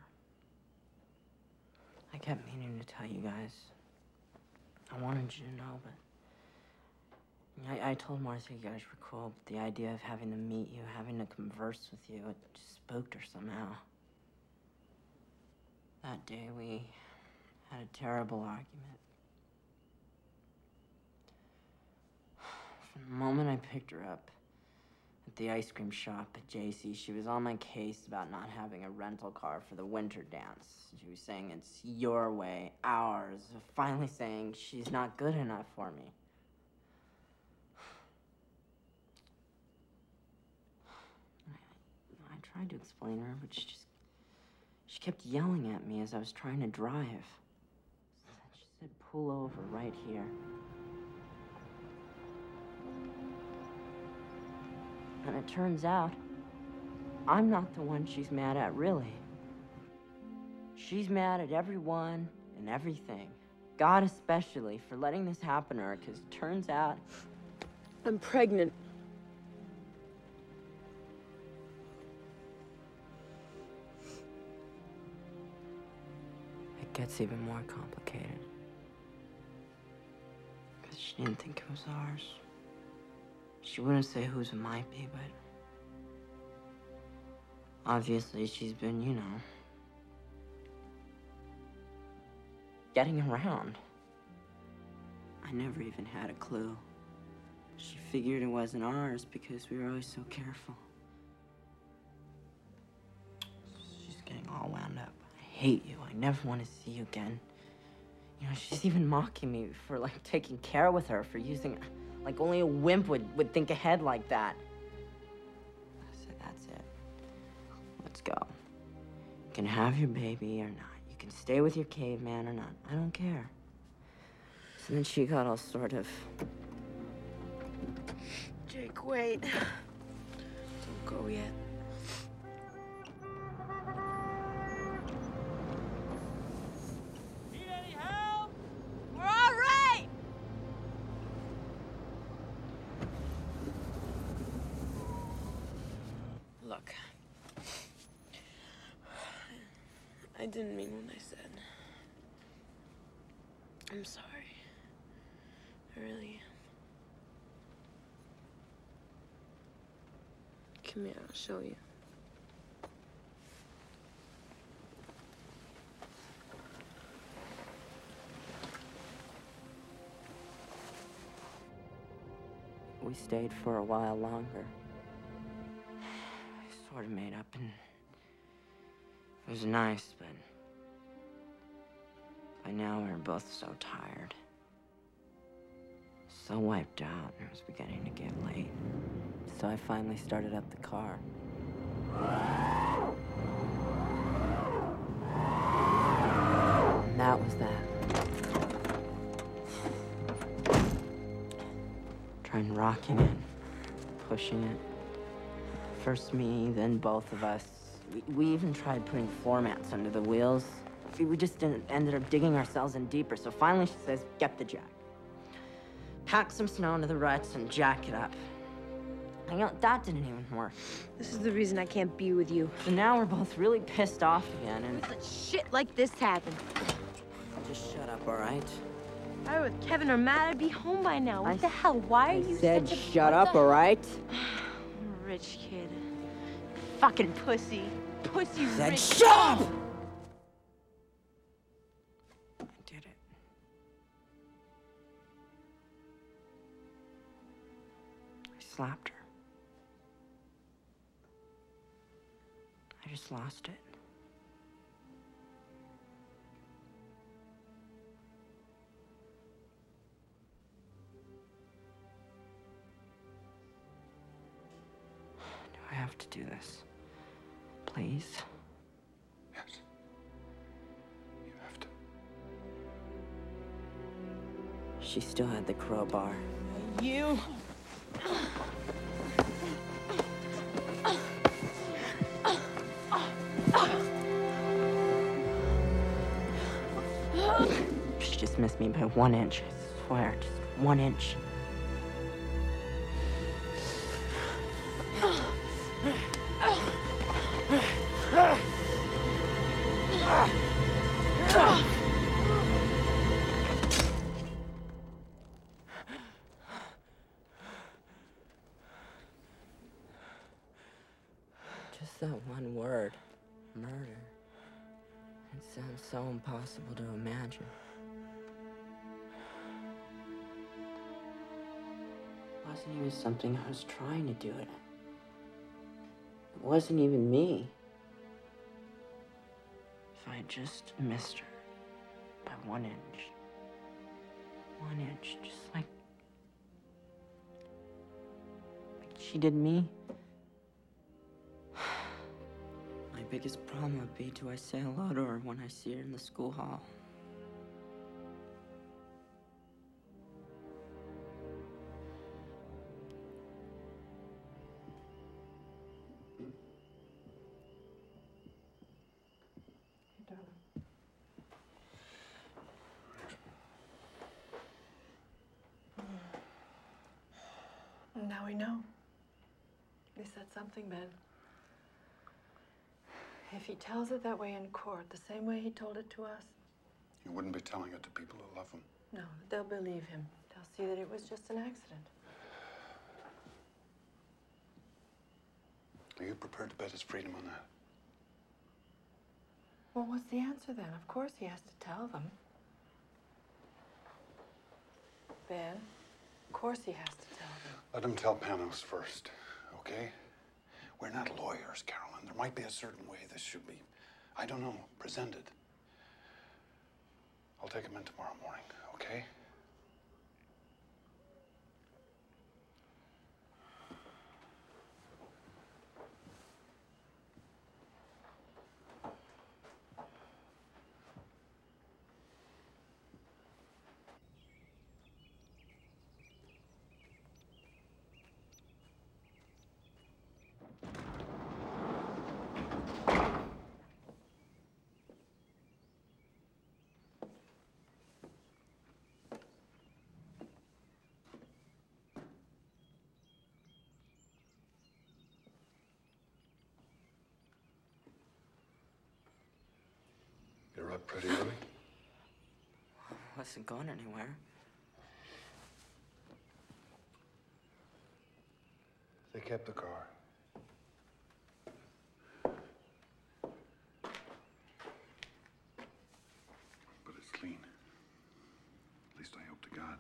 I kept meaning to tell you guys. I wanted you to know, but I, I told Martha you guys were cool, but the idea of having to meet you, having to converse with you, it just spooked her somehow. That day, we had a terrible argument. From the moment I picked her up at the ice cream shop at J C, she was on my case about not having a rental car for the winter dance. She was saying it's your way, ours, finally saying she's not good enough for me. I, I tried to explain her, but she just She kept yelling at me as I was trying to drive. She said, pull over right here. And it turns out, I'm not the one she's mad at, really. She's mad at everyone and everything. God especially for letting this happen to her, because it turns out I'm pregnant. It gets even more complicated. Because she didn't think it was ours. She wouldn't say whose it might be, but obviously she's been, you know, getting around. I never even had a clue. She figured it wasn't ours because we were always so careful. She's getting all wound up. I hate you. I never want to see you again. You know, she's even mocking me for, like, taking care with her, for using, like, only a wimp would, would think ahead like that. I said, that's it. Let's go. You can have your baby or not. You can stay with your caveman or not. I don't care. So then she got all sort of... Jake, wait. Don't go yet. Need any help? We're all right! Look. I didn't mean what I said. I'm sorry. I really am. Come here, I'll show you. We stayed for a while longer. I sort of made up, and it was nice, but by now we were both so tired, so wiped out, and it was beginning to get late. So I finally started up the car. And that was that. Trying rocking it, pushing it. First me, then both of us. We, we even tried putting floor mats under the wheels. We, we just didn't, ended up digging ourselves in deeper. So finally she says, get the jack. Pack some snow into the ruts and jack it up. You know, that didn't even work. This is the reason I can't be with you. So now we're both really pissed off again, and... Let shit like this happen. Just shut up, all right? If I were with Kevin or Matt, I'd be home by now. What I the hell? Why are you said such a... shut up, all right? I'm a rich kid. Fucking pussy. Pussy Said rich. shut up! I did it. I slapped her. I just lost it. Do I have to do this? Please? Yes. You have to. She still had the crowbar. You. She just missed me by one inch, I swear, just one inch. Just that one word, murder. It sounds so impossible to imagine. It wasn't even something I was trying to do it. It wasn't even me. If I had just missed her by one inch. One inch, just like, like she did me. My biggest problem would be, do I say hello to her when I see her in the school hall? Now we know. They said something, Ben. If he tells it that way in court, the same way he told it to us, You wouldn't be telling it to people who love him. no, they'll believe him. They'll see that it was just an accident. Are you prepared to bet his freedom on that? Well, what's the answer then? Of course he has to tell them. Ben, of course he has to tell them. Let him tell Panos first, okay? We're not lawyers, Carolyn. There might be a certain way this should be, I don't know, presented. I'll take him in tomorrow morning, okay? You're up pretty early. I wasn't going anywhere. They kept the car. But it's clean. At least I hope to God.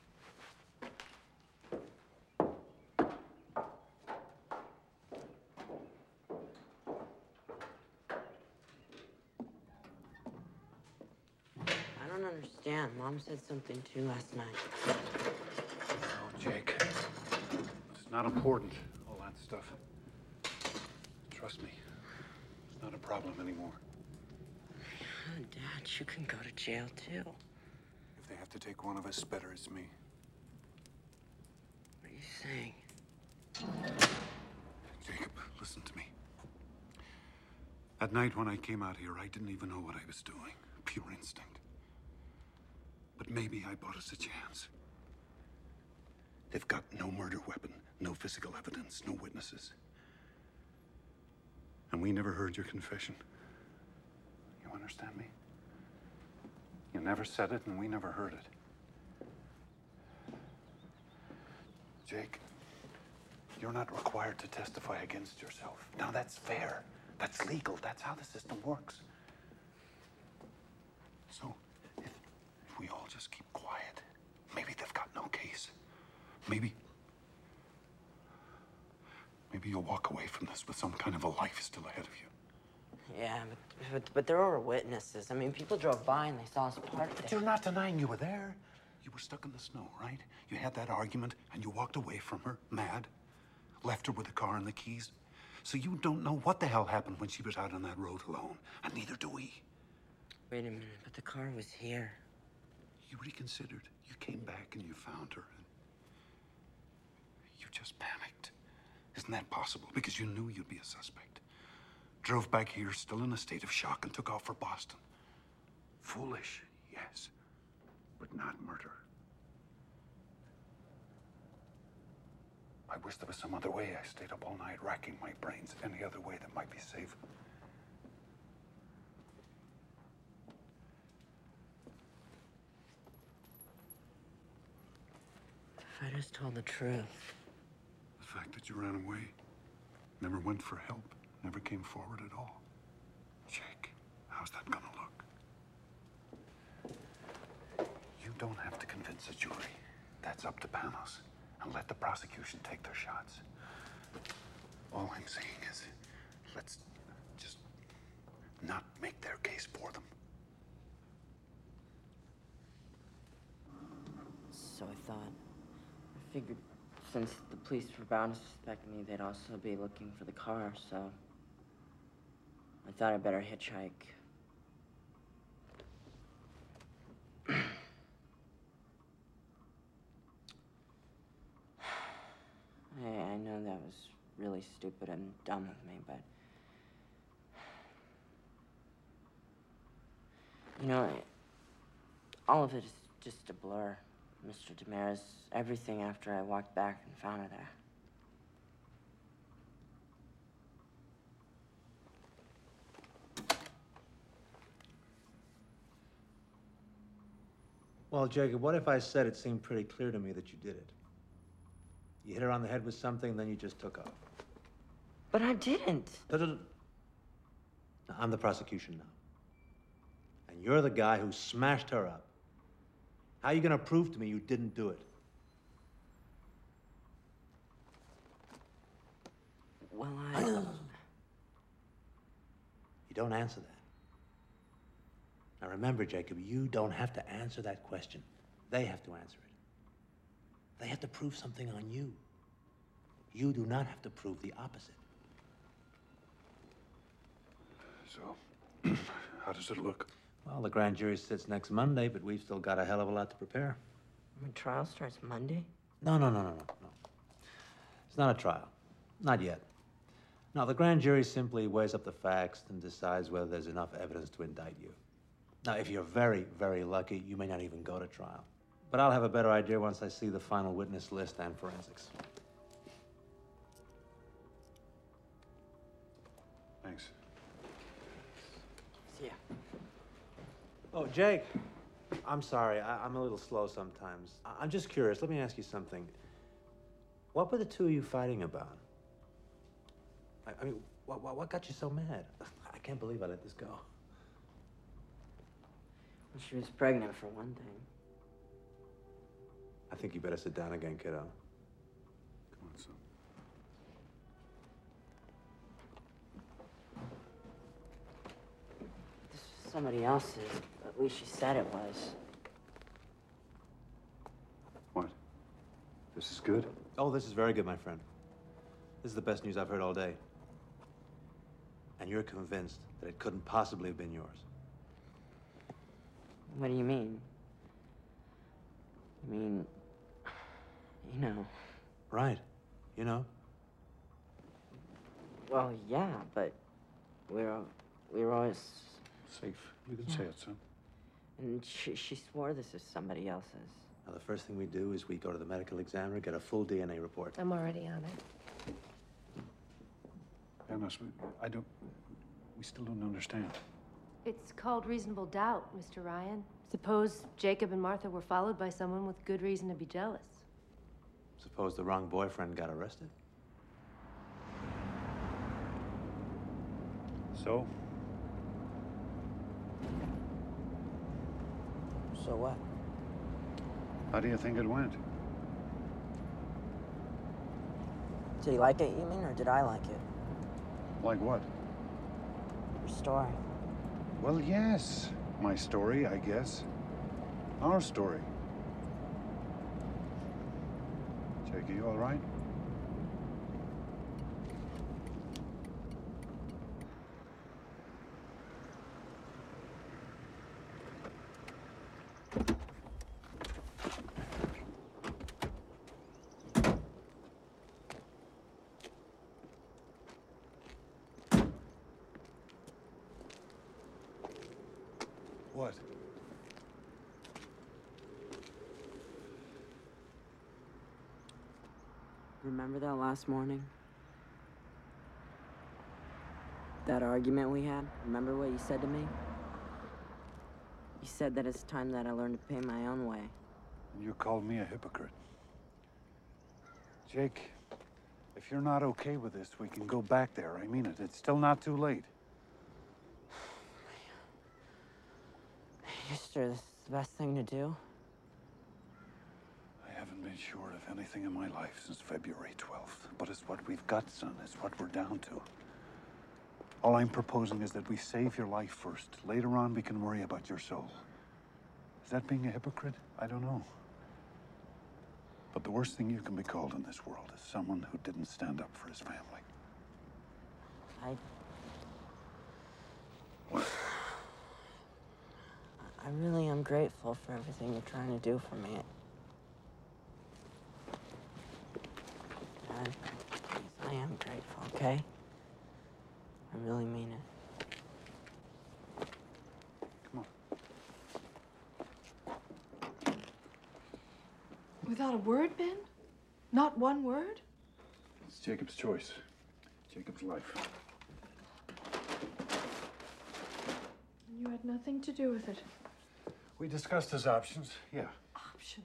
I don't understand. Mom said something too last night. Oh, Jake. It's not important, all that stuff. Trust me. It's not a problem anymore. Oh, Dad, you can go to jail too. If they have to take one of us, better it's me. What are you saying? Jacob, listen to me. That night when I came out here, I didn't even know what I was doing. Pure instinct. But maybe I bought us a chance. They've got no murder weapon, no physical evidence, no witnesses. And we never heard your confession. You understand me? You never said it, and we never heard it. Jake, you're not required to testify against yourself. Now, that's fair. That's legal. That's how the system works. So, if, if we all just keep quiet, maybe they've got no case. Maybe... Maybe you'll walk away from this with some kind of a life still ahead of you. Yeah, but, but, but there were witnesses. I mean, people drove by and they saw us parked there. But you're not denying you were there. You were stuck in the snow, right? You had that argument and you walked away from her, mad. Left her with the car and the keys. So you don't know what the hell happened when she was out on that road alone. And neither do we. Wait a minute, but the car was here. You reconsidered. You came back and you found her. And you just panicked. Isn't that possible? Because you knew you'd be a suspect. Drove back here, still in a state of shock, and took off for Boston. Foolish, yes, but not murder. I wish there was some other way. I stayed up all night racking my brains. Any other way that might be safe. If I just told the truth. The fact that you ran away, never went for help, never came forward at all. Jake, how's that gonna look? You don't have to convince a jury. That's up to Panos. And let the prosecution take their shots. All I'm saying is, let's just not make their case for them. So I thought, I figured since the police were bound to suspect me, they'd also be looking for the car, so I thought I'd better hitchhike. I, I know that was really stupid and dumb of me, but... You know, all of it is just a blur, Mister Damaris. Everything after I walked back and found her there. Well, Jacob, what if I said it seemed pretty clear to me that you did it? You hit her on the head with something, then you just took off. But I didn't. No, no, no. Now, I'm the prosecution now. And you're the guy who smashed her up. How are you gonna prove to me you didn't do it? Well, I... You don't answer that. Now remember, Jacob, you don't have to answer that question. They have to answer it. They have to prove something on you. You do not have to prove the opposite. So, how does it look? Well, the grand jury sits next Monday, but we've still got a hell of a lot to prepare. My trial starts Monday? No, no, no, no, no, no. It's not a trial. Not yet. No, the grand jury simply weighs up the facts and decides whether there's enough evidence to indict you. Now, if you're very, very lucky, you may not even go to trial. But I'll have a better idea once I see the final witness list and forensics. Thanks. See ya. Oh, Jake. I'm sorry. I I'm a little slow sometimes. I I'm just curious. Let me ask you something. What were the two of you fighting about? I, I mean, what, what, what got you so mad? I can't believe I let this go. Well, she was pregnant, for one thing. I think you better sit down again, kiddo. Come on, son. This was somebody else's. At least she said it was. What? This is good? Oh, this is very good, my friend. This is the best news I've heard all day. And you're convinced that it couldn't possibly have been yours. What do you mean? I mean, you know. Right. You know? Well, yeah, but we were, we were always... Safe. You can Yeah. say it, son. And she, she swore this was somebody else's. Now, the first thing we do is we go to the medical examiner, get a full D N A report. I'm already on it. Panos, we, I don't... We still don't understand. It's called reasonable doubt, Mister Ryan. Suppose Jacob and Martha were followed by someone with good reason to be jealous. Suppose the wrong boyfriend got arrested? So? So what? How do you think it went? Did he like it, you mean, or did I like it? Like what? Your story. Well, yes. My story, I guess. Our story. Jake, are you all right? What? Remember that last morning? That argument we had? Remember what you said to me? You said that it's time that I learned to pay my own way. You called me a hypocrite. Jake, if you're not okay with this, we can go back there. I mean it. It's still not too late. You sure this is the best thing to do? I haven't been sure of anything in my life since February twelfth. But it's what we've got, son. It's what we're down to. All I'm proposing is that we save your life first. Later on, we can worry about your soul. Is that being a hypocrite? I don't know. But the worst thing you can be called in this world is someone who didn't stand up for his family. I... What? I really am grateful for everything you're trying to do for me. Dad, please, I am grateful, okay? I really mean it. Come on. Without a word, Ben? Not one word? It's Jacob's choice. Jacob's life. You had nothing to do with it. We discussed his options, yeah. Options?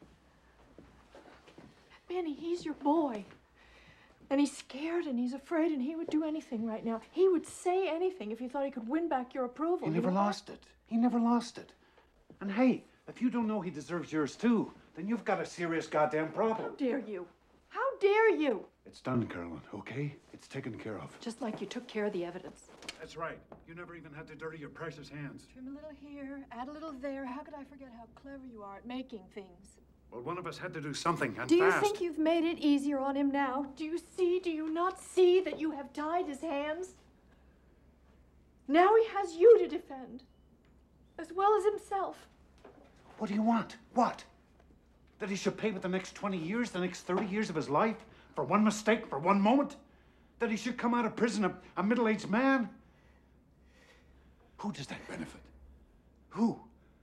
Benny, he's your boy. And he's scared and he's afraid and he would do anything right now. He would say anything if he thought he could win back your approval. He never lost it. He never lost it. And hey, if you don't know he deserves yours too, then you've got a serious goddamn problem. How dare you? How dare you? It's done, Carolyn, okay? It's taken care of. Just like you took care of the evidence. That's right. You never even had to dirty your precious hands. Trim a little here, add a little there. How could I forget how clever you are at making things? Well, one of us had to do something, and Do you fast. think you've made it easier on him now? Do you see, do you not see that you have tied his hands? Now he has you to defend, as well as himself. What do you want? What? That he should pay with the next twenty years, the next thirty years of his life? For one mistake, for one moment? That he should come out of prison a, a middle-aged man? Who does that benefit? Who?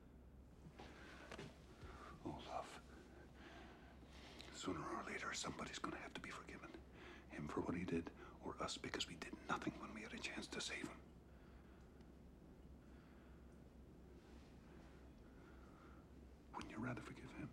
Oh, love. Sooner or later, somebody's gonna have to be forgiven. Him for what he did, or us because we did nothing when we had a chance to save him. Wouldn't you rather forgive him?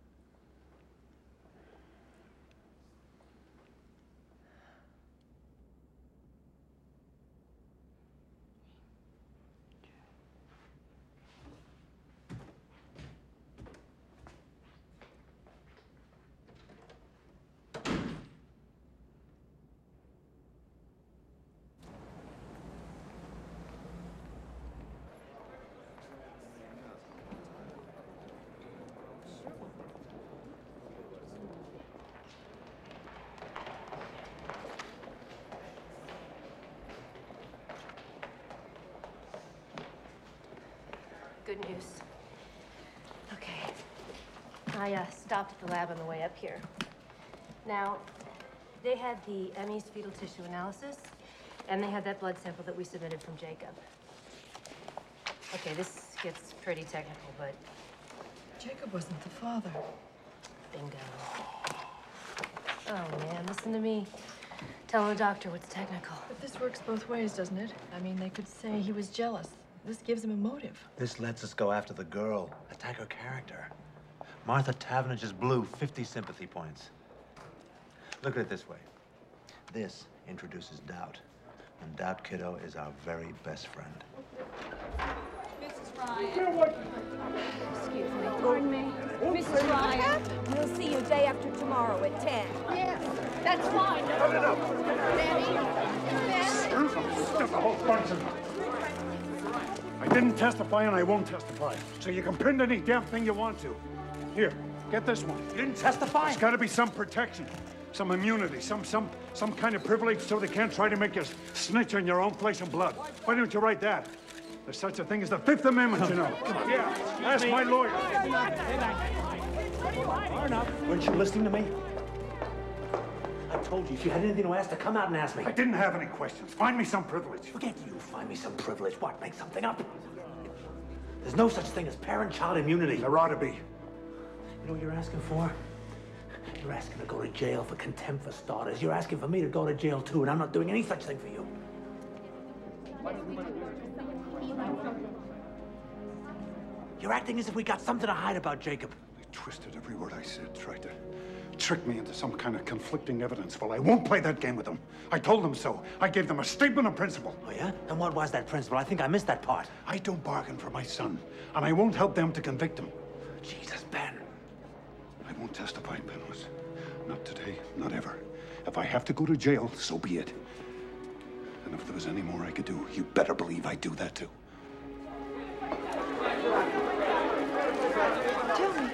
Good news. Okay. I uh, stopped at the lab on the way up here. Now, they had the Emmy's fetal tissue analysis, and they had that blood sample that we submitted from Jacob. Okay, this gets pretty technical, but... Jacob wasn't the father. Bingo. Oh, man, listen to me. Tell the doctor what's technical. But this works both ways, doesn't it? I mean, they could say he was jealous. This gives him a motive. This lets us go after the girl, attack her character. Martha Tavener just blew fifty sympathy points. Look at it this way. This introduces Doubt. And Doubt, kiddo, is our very best friend. Missus Ryan. Excuse me. Pardon me. Missus Ryan, we'll see you day after tomorrow at ten. Yes, that's fine. No, no, no. Benny. Benny. Stuff a whole bunch of them. didn't testify and I won't testify. So you can print any damn thing you want to. Here, get this one. You didn't testify? There's got to be some protection, some immunity, some some some kind of privilege so they can't try to make you snitch on your own flesh and blood. Why don't you write that? There's such a thing as the Fifth Amendment, you know. Yeah, ask my lawyer. Weren't you listening to me? I told you, if you had anything to ask, to come out and ask me. I didn't have any questions. Find me some privilege. Forget you. Find me some privilege. What, make something up? There's no such thing as parent-child immunity. There ought to be. You know what you're asking for? You're asking to go to jail for contempt for starters. You're asking for me to go to jail too, and I'm not doing any such thing for you. You're acting as if we got something to hide about Jacob. They twisted every word I said, tried to trick me into some kind of conflicting evidence. Well, I won't play that game with them. I told them so. I gave them a statement of principle. Oh, yeah? And what was that principle? I think I missed that part. I don't bargain for my son, and I won't help them to convict him. Jesus, Ben. I won't testify, Penrose. Not today, not ever. If I have to go to jail, so be it. And if there was any more I could do, you better believe I'd do that too. Tell me.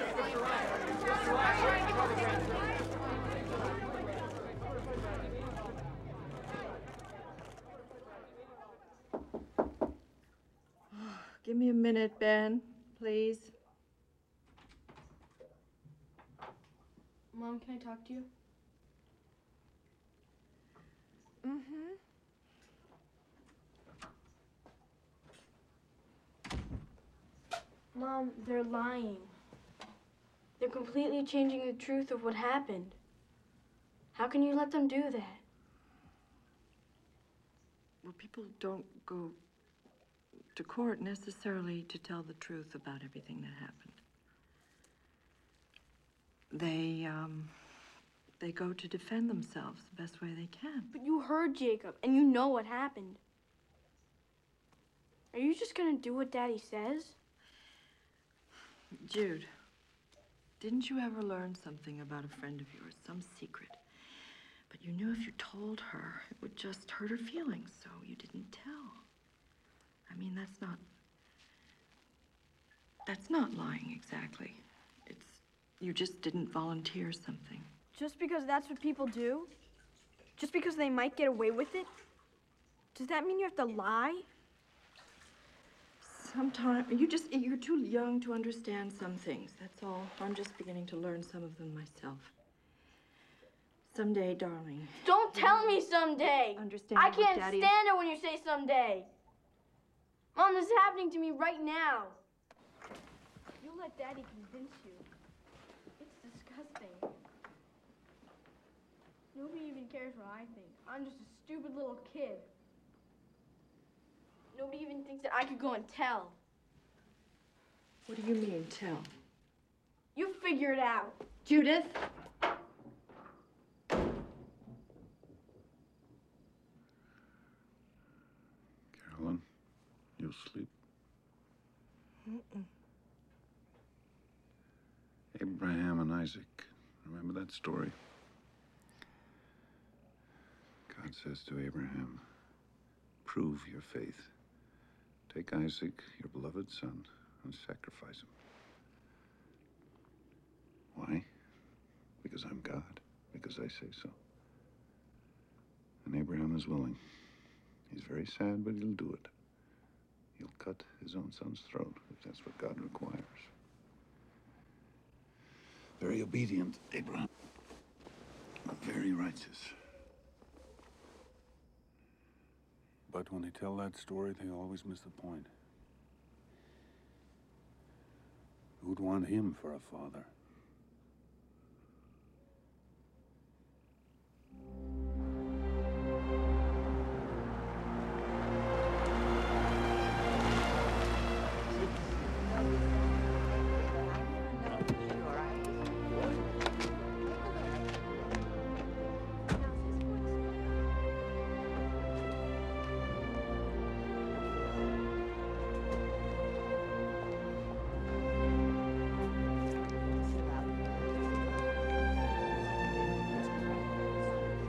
Give me a minute, Ben, please. Mom, can I talk to you? Mm-hmm. Mom, they're lying. They're completely changing the truth of what happened. How can you let them do that? Well, people don't go to court necessarily to tell the truth about everything that happened. They, um, they go to defend themselves the best way they can. But you heard Jacob, and you know what happened. Are you just gonna do what Daddy says? Jude, didn't you ever learn something about a friend of yours, some secret? But you knew if you told her, it would just hurt her feelings, so you didn't tell. I mean, that's not... That's not lying, exactly. It's... You just didn't volunteer something. Just because that's what people do? Just because they might get away with it? Does that mean you have to lie? Sometimes... You just... You're too young to understand some things, that's all. I'm just beginning to learn some of them myself. Someday, darling. Don't tell me someday. Understand I what can't Daddy stand it when you say someday. Mom, this is happening to me right now. You let Daddy convince you. It's disgusting. Nobody even cares what I think. I'm just a stupid little kid. Nobody even thinks that I could go and tell. What do you mean, tell? You figure it out. Judith? Carolyn, you'll sleep. Mm-mm. Abraham and Isaac. Remember that story? God says to Abraham, prove your faith. Take Isaac, your beloved son, and sacrifice him. Why? Because I'm God. Because I say so. And Abraham is willing. He's very sad, but he'll do it. He'll cut his own son's throat, if that's what God requires. Very obedient, Abraham. Very righteous. But when they tell that story, they always miss the point. Who'd want him for a father?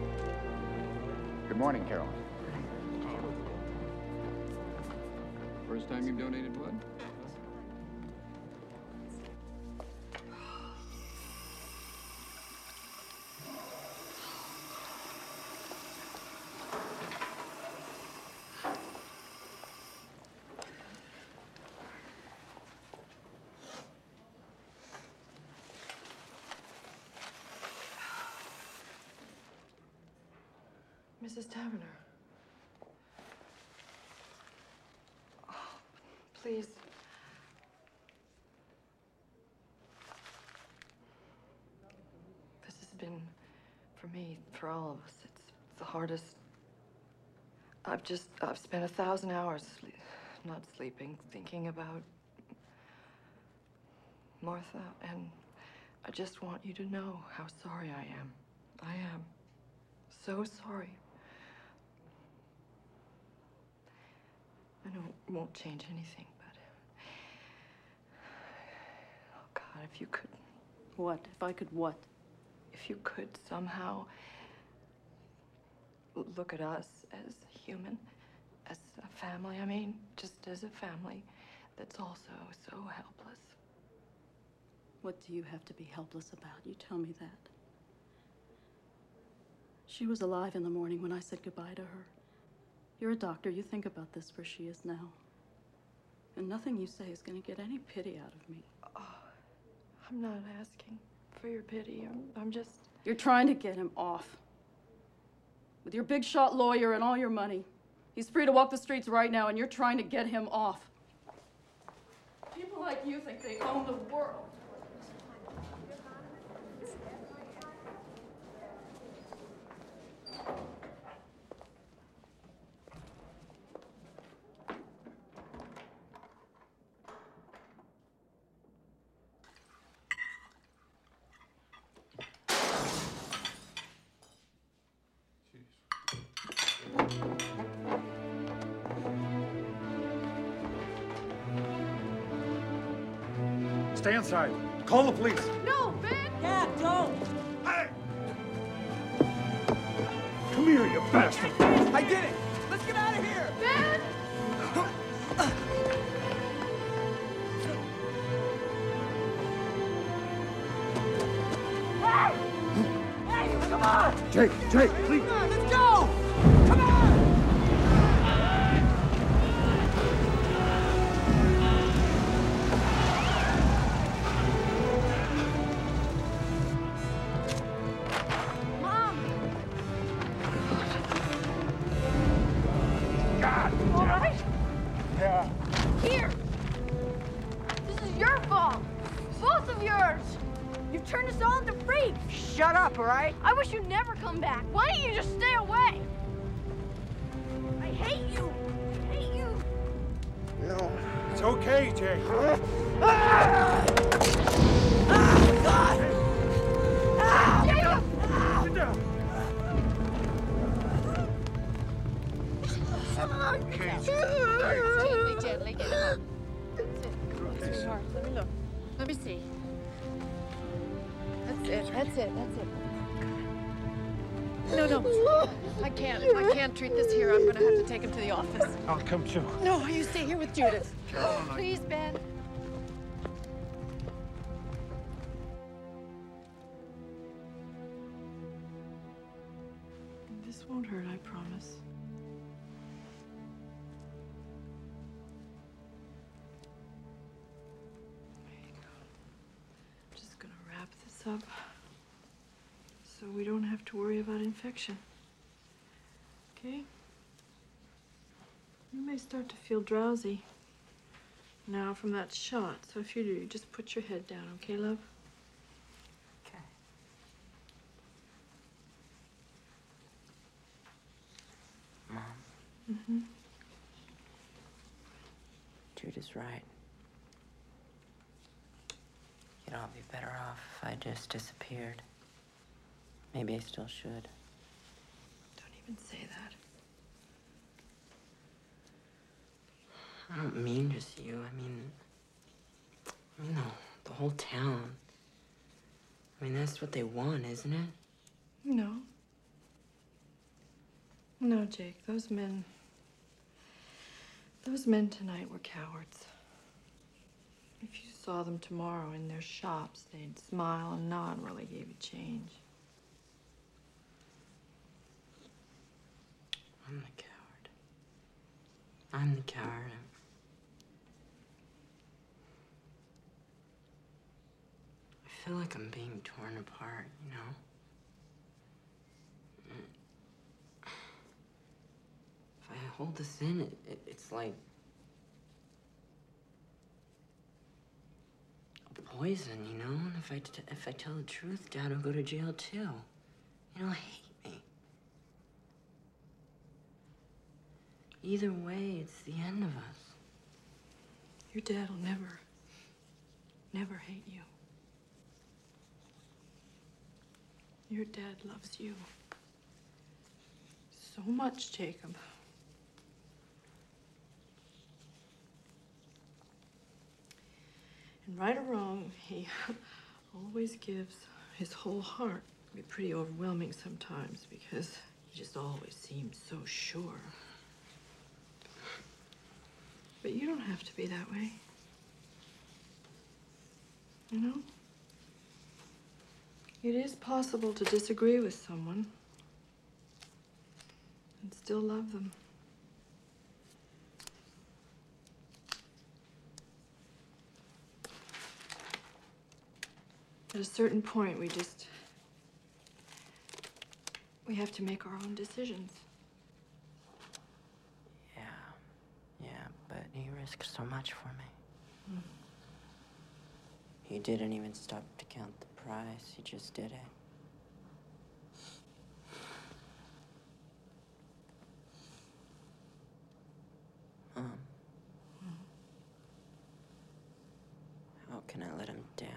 Good morning, Carolyn. first time you've donated blood? Missus Taverner. Oh, please. This has been, for me, for all of us, it's, it's the hardest. I've just, I've spent a thousand hours sleep, not sleeping, thinking about Martha, and I just want you to know how sorry I am. I am so sorry. I know it won't change anything, but... Oh, God, if you could... What? If I could what? If you could somehow l- look at us as human, as a family, I mean, just as a family that's also so helpless. What do you have to be helpless about? You tell me that. She was alive in the morning when I said goodbye to her. You're a doctor. You think about this where she is now. And nothing you say is going to get any pity out of me. Oh, I'm not asking for your pity. I'm, I'm just... You're trying to get him off. With your big shot lawyer and all your money. He's free to walk the streets right now, and you're trying to get him off. People like you think they own the world. Stay inside. Call the police. No, Ben! Dad, don't! Hey! Come here, you bastard! I did it! Let's get out of here! Ben! Hey! Hey, come on! Jake, Jake, please. Come on, let's go! Come on! All right? Yeah. Here! This is your fault! Both of yours! You've turned us all into freaks! Shut up, all right? I wish you'd never come back. Why don't you just stay away? I hate you! I hate you! No. It's okay, Jake. Jacob! Sit down. Okay. Gently, gently, get him up. That's it. Sweetheart, let me look. Let me see. That's it, that's it, that's it. No, no. I can't. I can't treat this here. I'm gonna have to take him to the office. I'll come too. No, you stay here with Judith. Caroline, I- Please, Ben. This won't hurt, I promise. There you go. I'm just gonna wrap this up so we don't have to worry about infection. Okay? You may start to feel drowsy now from that shot, so if you do, just put your head down, okay, love? Okay. Mom, Mm-hmm. Judith's right. You'd all be better off if I just disappeared. Maybe I still should. Don't even say that. I don't mean just you. I mean, I mean the, the whole town. I mean, that's what they want, isn't it? No. No, Jake, those men, Those men tonight were cowards. If you saw them tomorrow in their shops, they'd smile and nod while they gave you change. I'm the coward. I'm the coward. I feel like I'm being torn apart, you know? If I hold this in, it, it, it's like a poison, you know? And if I, t if I tell the truth, Dad will go to jail too. You know, hate me. Either way, it's the end of us. Your dad will never, never hate you. Your dad loves you so much, Jacob. And right or wrong, he always gives his whole heart. It can be pretty overwhelming sometimes because he just always seems so sure. But you don't have to be that way. You know? It is possible to disagree with someone and still love them. At a certain point, we just... we have to make our own decisions. Yeah, yeah, but he risked so much for me. Mm. He didn't even stop to count the price. He just did it. Mom. How can I let him down?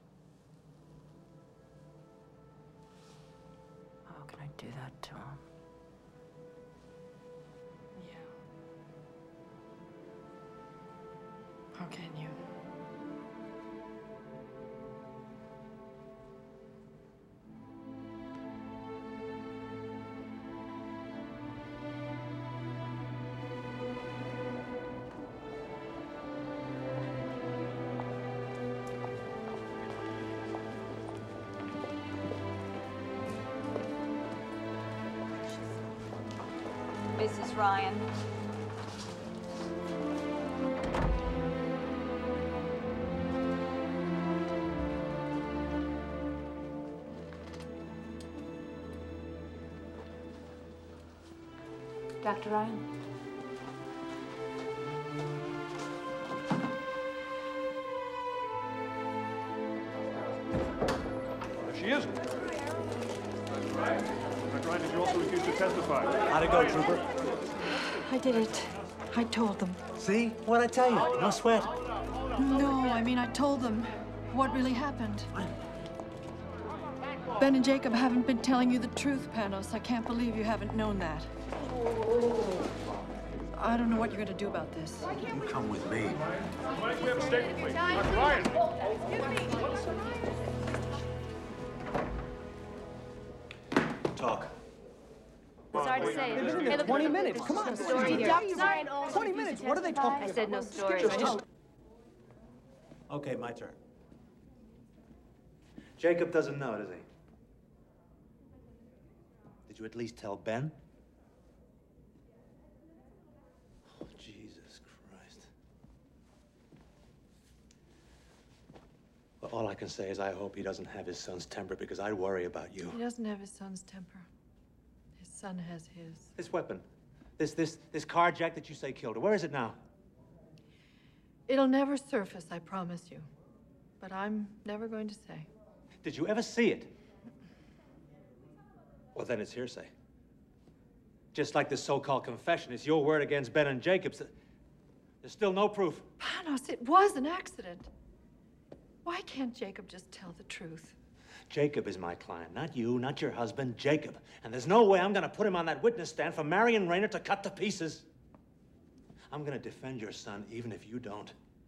How can I do that to him? Yeah. How can you? Missus Ryan. Doctor Ryan? There she is. Doctor Ryan, did you also refuse to testify? How'd it go, Trooper? I did it. I told them. See? What'd I tell you? No sweat. No, I mean, I told them what really happened. Ben and Jacob haven't been telling you the truth, Panos. I can't believe you haven't known that. I don't know what you're going to do about this. You come with me. Why don't we have a statement, please? Doctor Ryan! Talk. Sorry to say. They've been in there twenty minutes. Come on. Story here. Sorry, twenty minutes. What are they talking about? I said no story. Okay, my turn. Jacob doesn't know, does he? Did you at least tell Ben? Oh, Jesus Christ. Well, all I can say is I hope he doesn't have his son's temper, because I worry about you. He doesn't have his son's temper. His son has his. This weapon, this, this, this carjack that you say killed her, where is it now? It'll never surface, I promise you. But I'm never going to say. Did you ever see it? Well, then it's hearsay. Just like this so-called confession, it's your word against Ben and Jacob's. There's still no proof. Panos, it was an accident. Why can't Jacob just tell the truth? Jacob is my client, not you, not your husband, Jacob. And there's no way I'm gonna put him on that witness stand for Marion Rayner to cut to pieces. I'm gonna defend your son, even if you don't.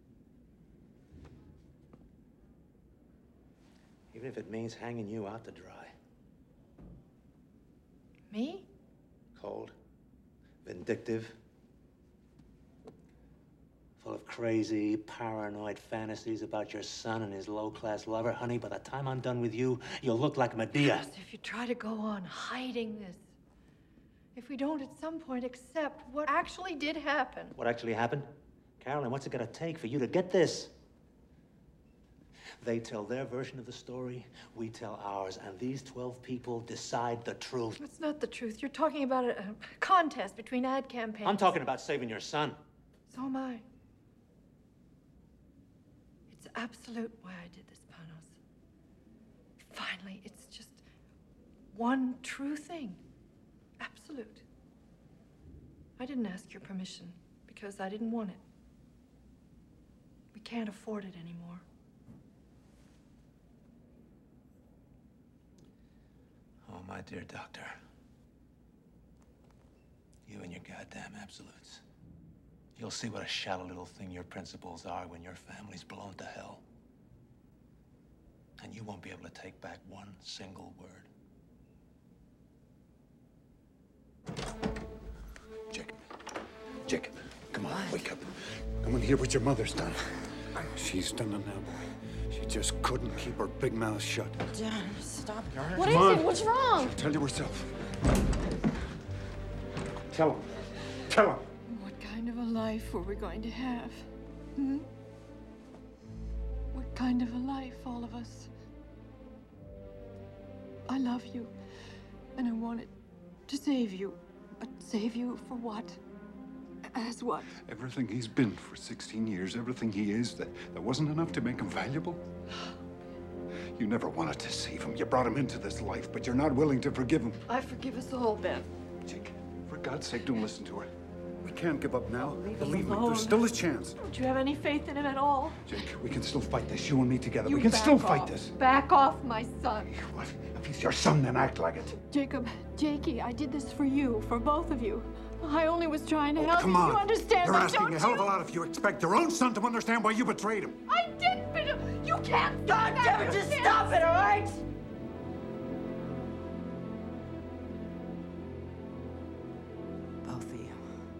Even if it means hanging you out to dry. Me? Cold, vindictive. full of crazy, paranoid fantasies about your son and his low-class lover. Honey, by the time I'm done with you, you'll look like Medea. Chris, if you try to go on hiding this, if we don't at some point accept what actually did happen. What actually happened? Carolyn, what's it gonna take for you to get this? They tell their version of the story, we tell ours, and these twelve people decide the truth. That's not the truth. You're talking about a, a contest between ad campaigns. I'm talking about saving your son. So am I. It's absolute why I did this, Panos. Finally, it's just one true thing. Absolute. I didn't ask your permission because I didn't want it. We can't afford it anymore. Oh, my dear doctor. You and your goddamn absolutes. You'll see what a shallow little thing your principles are when your family's blown to hell. And you won't be able to take back one single word. Jacob. Jacob, come on, wake up. Come and hear what your mother's done. She's done it now, boy. She just couldn't keep her big mouth shut. Dad, stop it. What Come is on. it? What's wrong? She'll tell you herself. Tell him. Tell him. What kind of a life were we going to have? Hmm? What kind of a life, all of us? I love you, and I wanted to save you. But save you for what? As what? Everything he's been for sixteen years, everything he is, that, that wasn't enough to make him valuable? You never wanted to save him. You brought him into this life, but you're not willing to forgive him. I forgive us all, Ben. Jake, for God's sake, don't listen to her. We can't give up now. Leave him Believe me, alone. there's still a chance. Don't you have any faith in him at all? Jake, we can still fight this, you and me together. You we can back still off. fight this. Back off, my son. What? If he's your son, then act like it. Jacob, Jakey, I did this for you, for both of you. I only was trying to help Come you. on. You understand You're that, asking don't a hell of a you? lot if you expect your own son to understand why you betrayed him. I didn't, but you can't. God damn it, just stop it, all right? Both of you.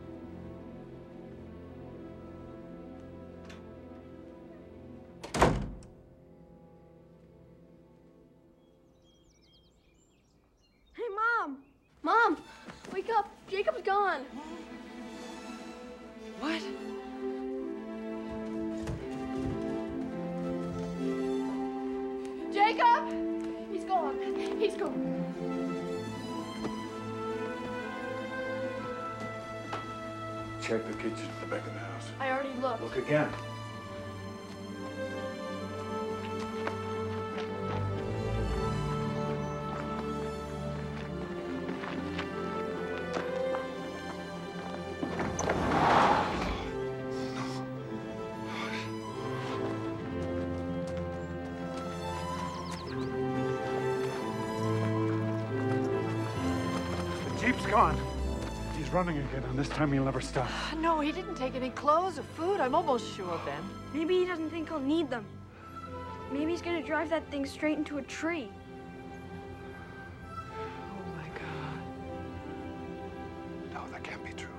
Hey, Mom! Mom! Wake up! Jacob's gone! What? Jacob! He's gone. He's gone. Check the kitchen at the back of the house. I already looked. Look again. The Jeep's gone. He's running again, and this time he'll never stop. No, he didn't take any clothes or food. I'm almost sure, Ben. Maybe he doesn't think he'll need them. Maybe he's gonna drive that thing straight into a tree. Oh, my God. No, that can't be true.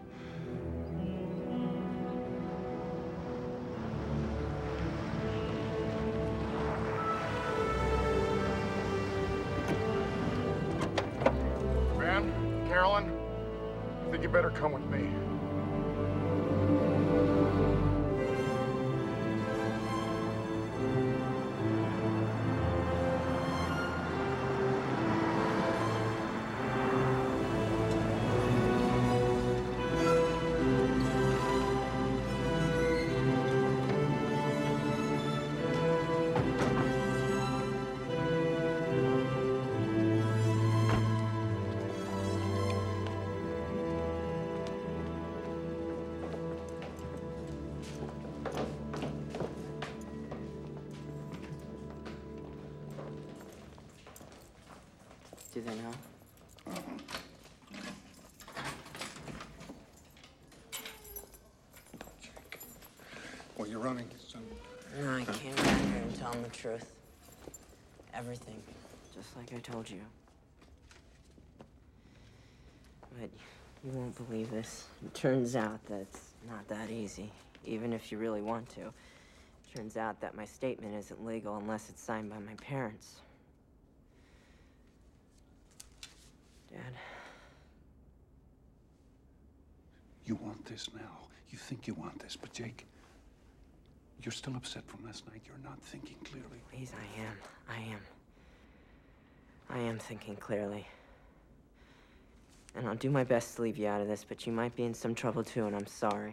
Ben, Carolyn, I think you better come with me. Do they know? Well, you're running, son. No, I came back here and tell them the truth. Everything. Just like I told you. But you won't believe this. It turns out that it's not that easy. even if you really want to. Turns out that my statement isn't legal unless it's signed by my parents. Dad. You want this now. You think you want this, but Jake, you're still upset from last night. You're not thinking clearly. Please, I am. I am. I am thinking clearly. And I'll do my best to leave you out of this, but you might be in some trouble too, and I'm sorry.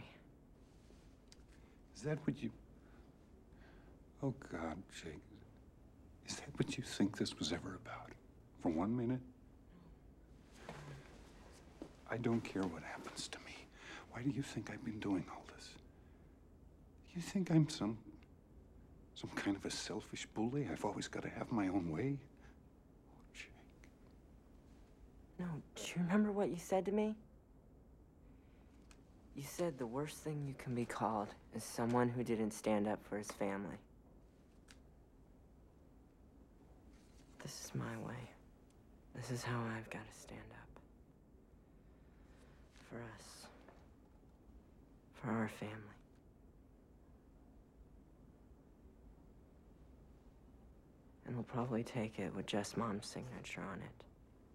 Is that what you... Oh, God, Jake. Is that what you think this was ever about? For one minute? I don't care what happens to me. Why do you think I've been doing all this? You think I'm some... some kind of a selfish bully? I've always got to have my own way? No, do you remember what you said to me? You said the worst thing you can be called is someone who didn't stand up for his family. This is my way. This is how I've got to stand up. For us. For our family. And we'll probably take it with just Mom's signature on it.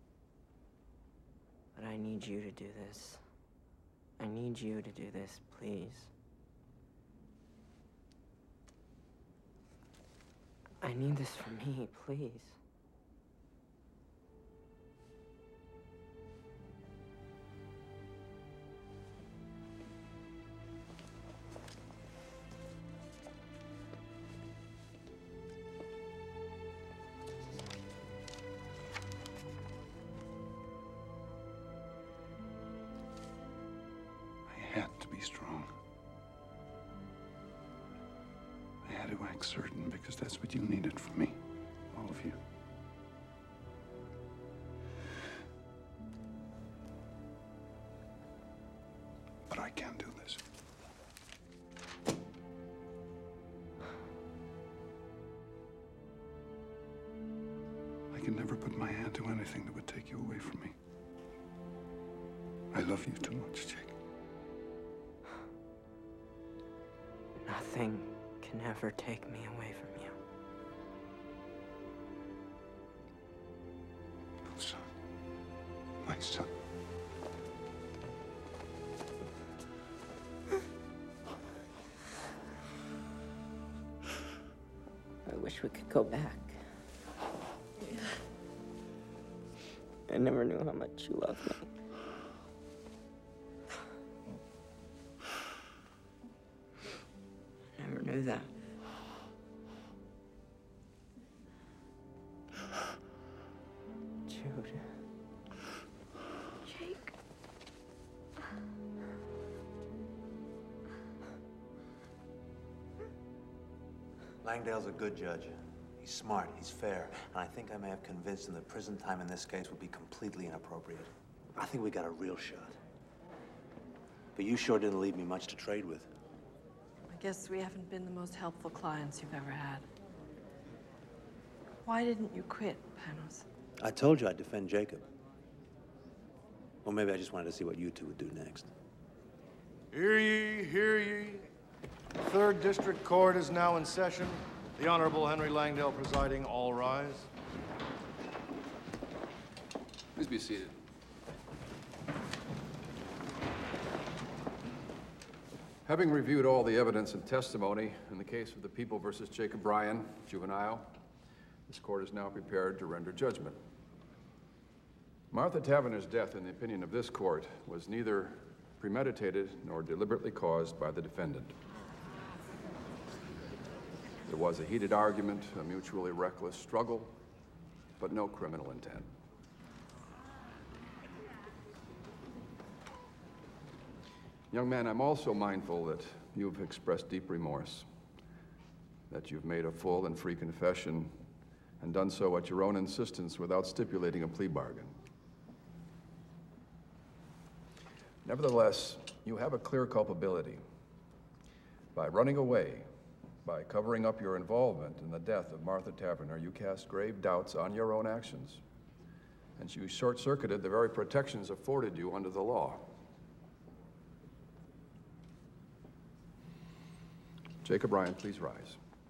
But I need you to do this. I need you to do this, please. I need this for me, please. I had to be strong. I had to act certain because that's what you needed from me. All of you. But I can't do this. I can never put my hand to anything that would take you away from me. I love you too much, Jake. Nothing can ever take me away from you. Oh, son. My son. I wish we could go back. I never knew how much you loved me. I never knew that. Jude. Jake. Langdale's a good judge. He's smart, he's fair, and I think I may have convinced him that prison time in this case would be completely inappropriate. I think we got a real shot. But you sure didn't leave me much to trade with. I guess we haven't been the most helpful clients you've ever had. Why didn't you quit, Panos? I told you I'd defend Jacob. Or maybe I just wanted to see what you two would do next. Hear ye, hear ye. The Third District Court is now in session. The Honorable Henry Langdale presiding. All rise. Please be seated. Having reviewed all the evidence and testimony in the case of the People versus Jacob Bryan, juvenile, this court is now prepared to render judgment. Martha Taverner's death, in the opinion of this court, was neither premeditated nor deliberately caused by the defendant. There was a heated argument, a mutually reckless struggle, but no criminal intent. Young man, I'm also mindful that you've expressed deep remorse, that you've made a full and free confession and done so at your own insistence without stipulating a plea bargain. Nevertheless, you have a clear culpability. By running away, by covering up your involvement in the death of Martha Taverner, you cast grave doubts on your own actions, and you short-circuited the very protections afforded you under the law. Jacob Ryan, please rise.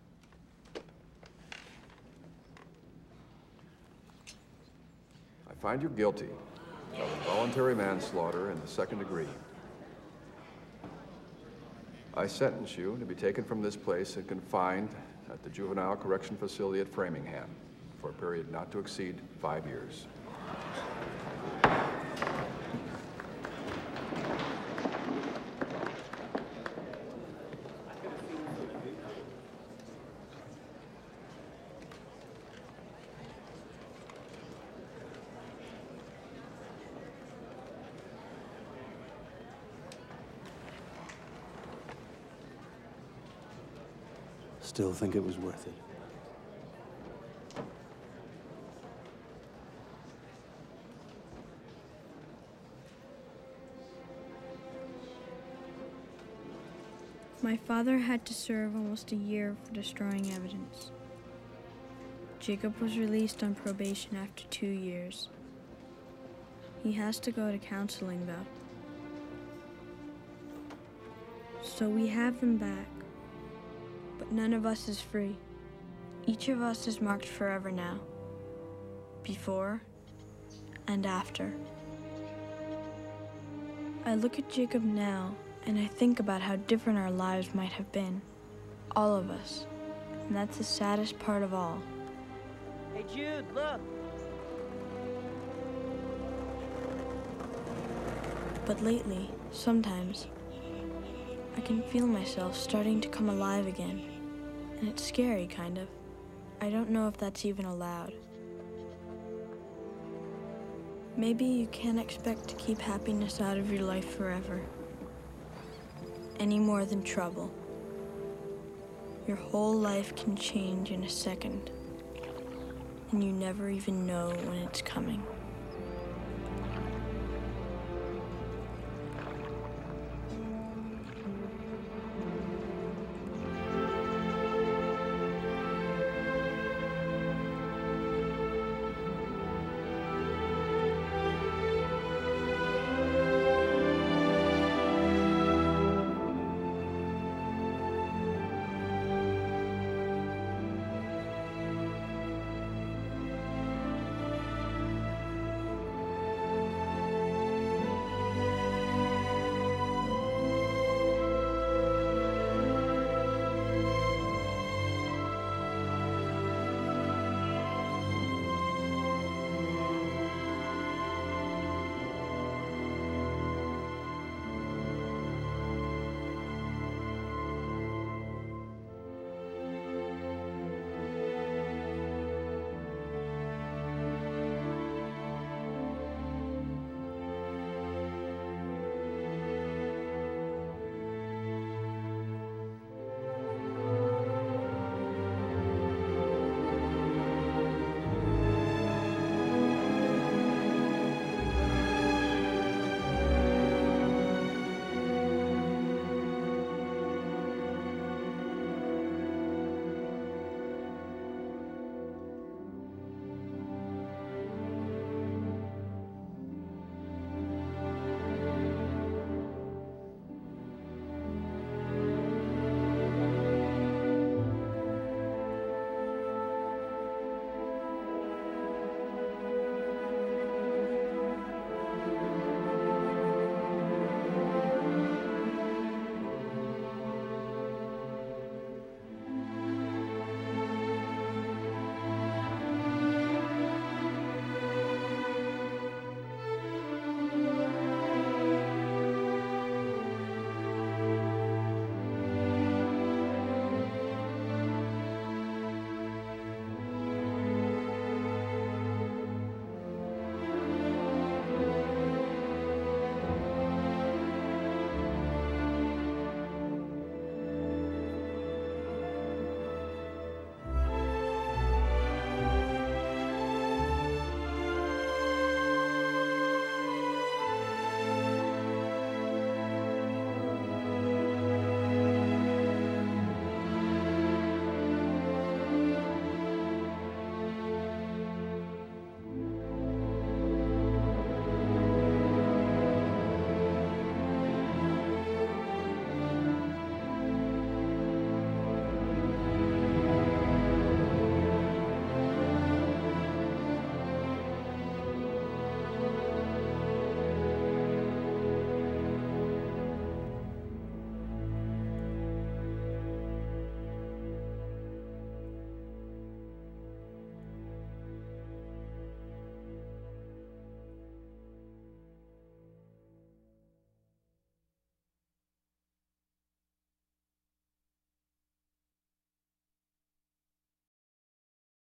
I find you guilty of involuntary manslaughter in the second degree. I sentence you to be taken from this place and confined at the Juvenile Correction Facility at Framingham for a period not to exceed five years. Still think it was worth it. My father had to serve almost a year for destroying evidence. Jacob was released on probation after two years. He has to go to counseling, though. So we have him back. But none of us is free. Each of us is marked forever now. Before and after. I look at Jacob now, and I think about how different our lives might have been. All of us. And that's the saddest part of all. Hey, Jude, look. But lately, sometimes, I can feel myself starting to come alive again. And it's scary, kind of. I don't know if that's even allowed. Maybe you can't expect to keep happiness out of your life forever. Any more than trouble. Your whole life can change in a second. And you never even know when it's coming.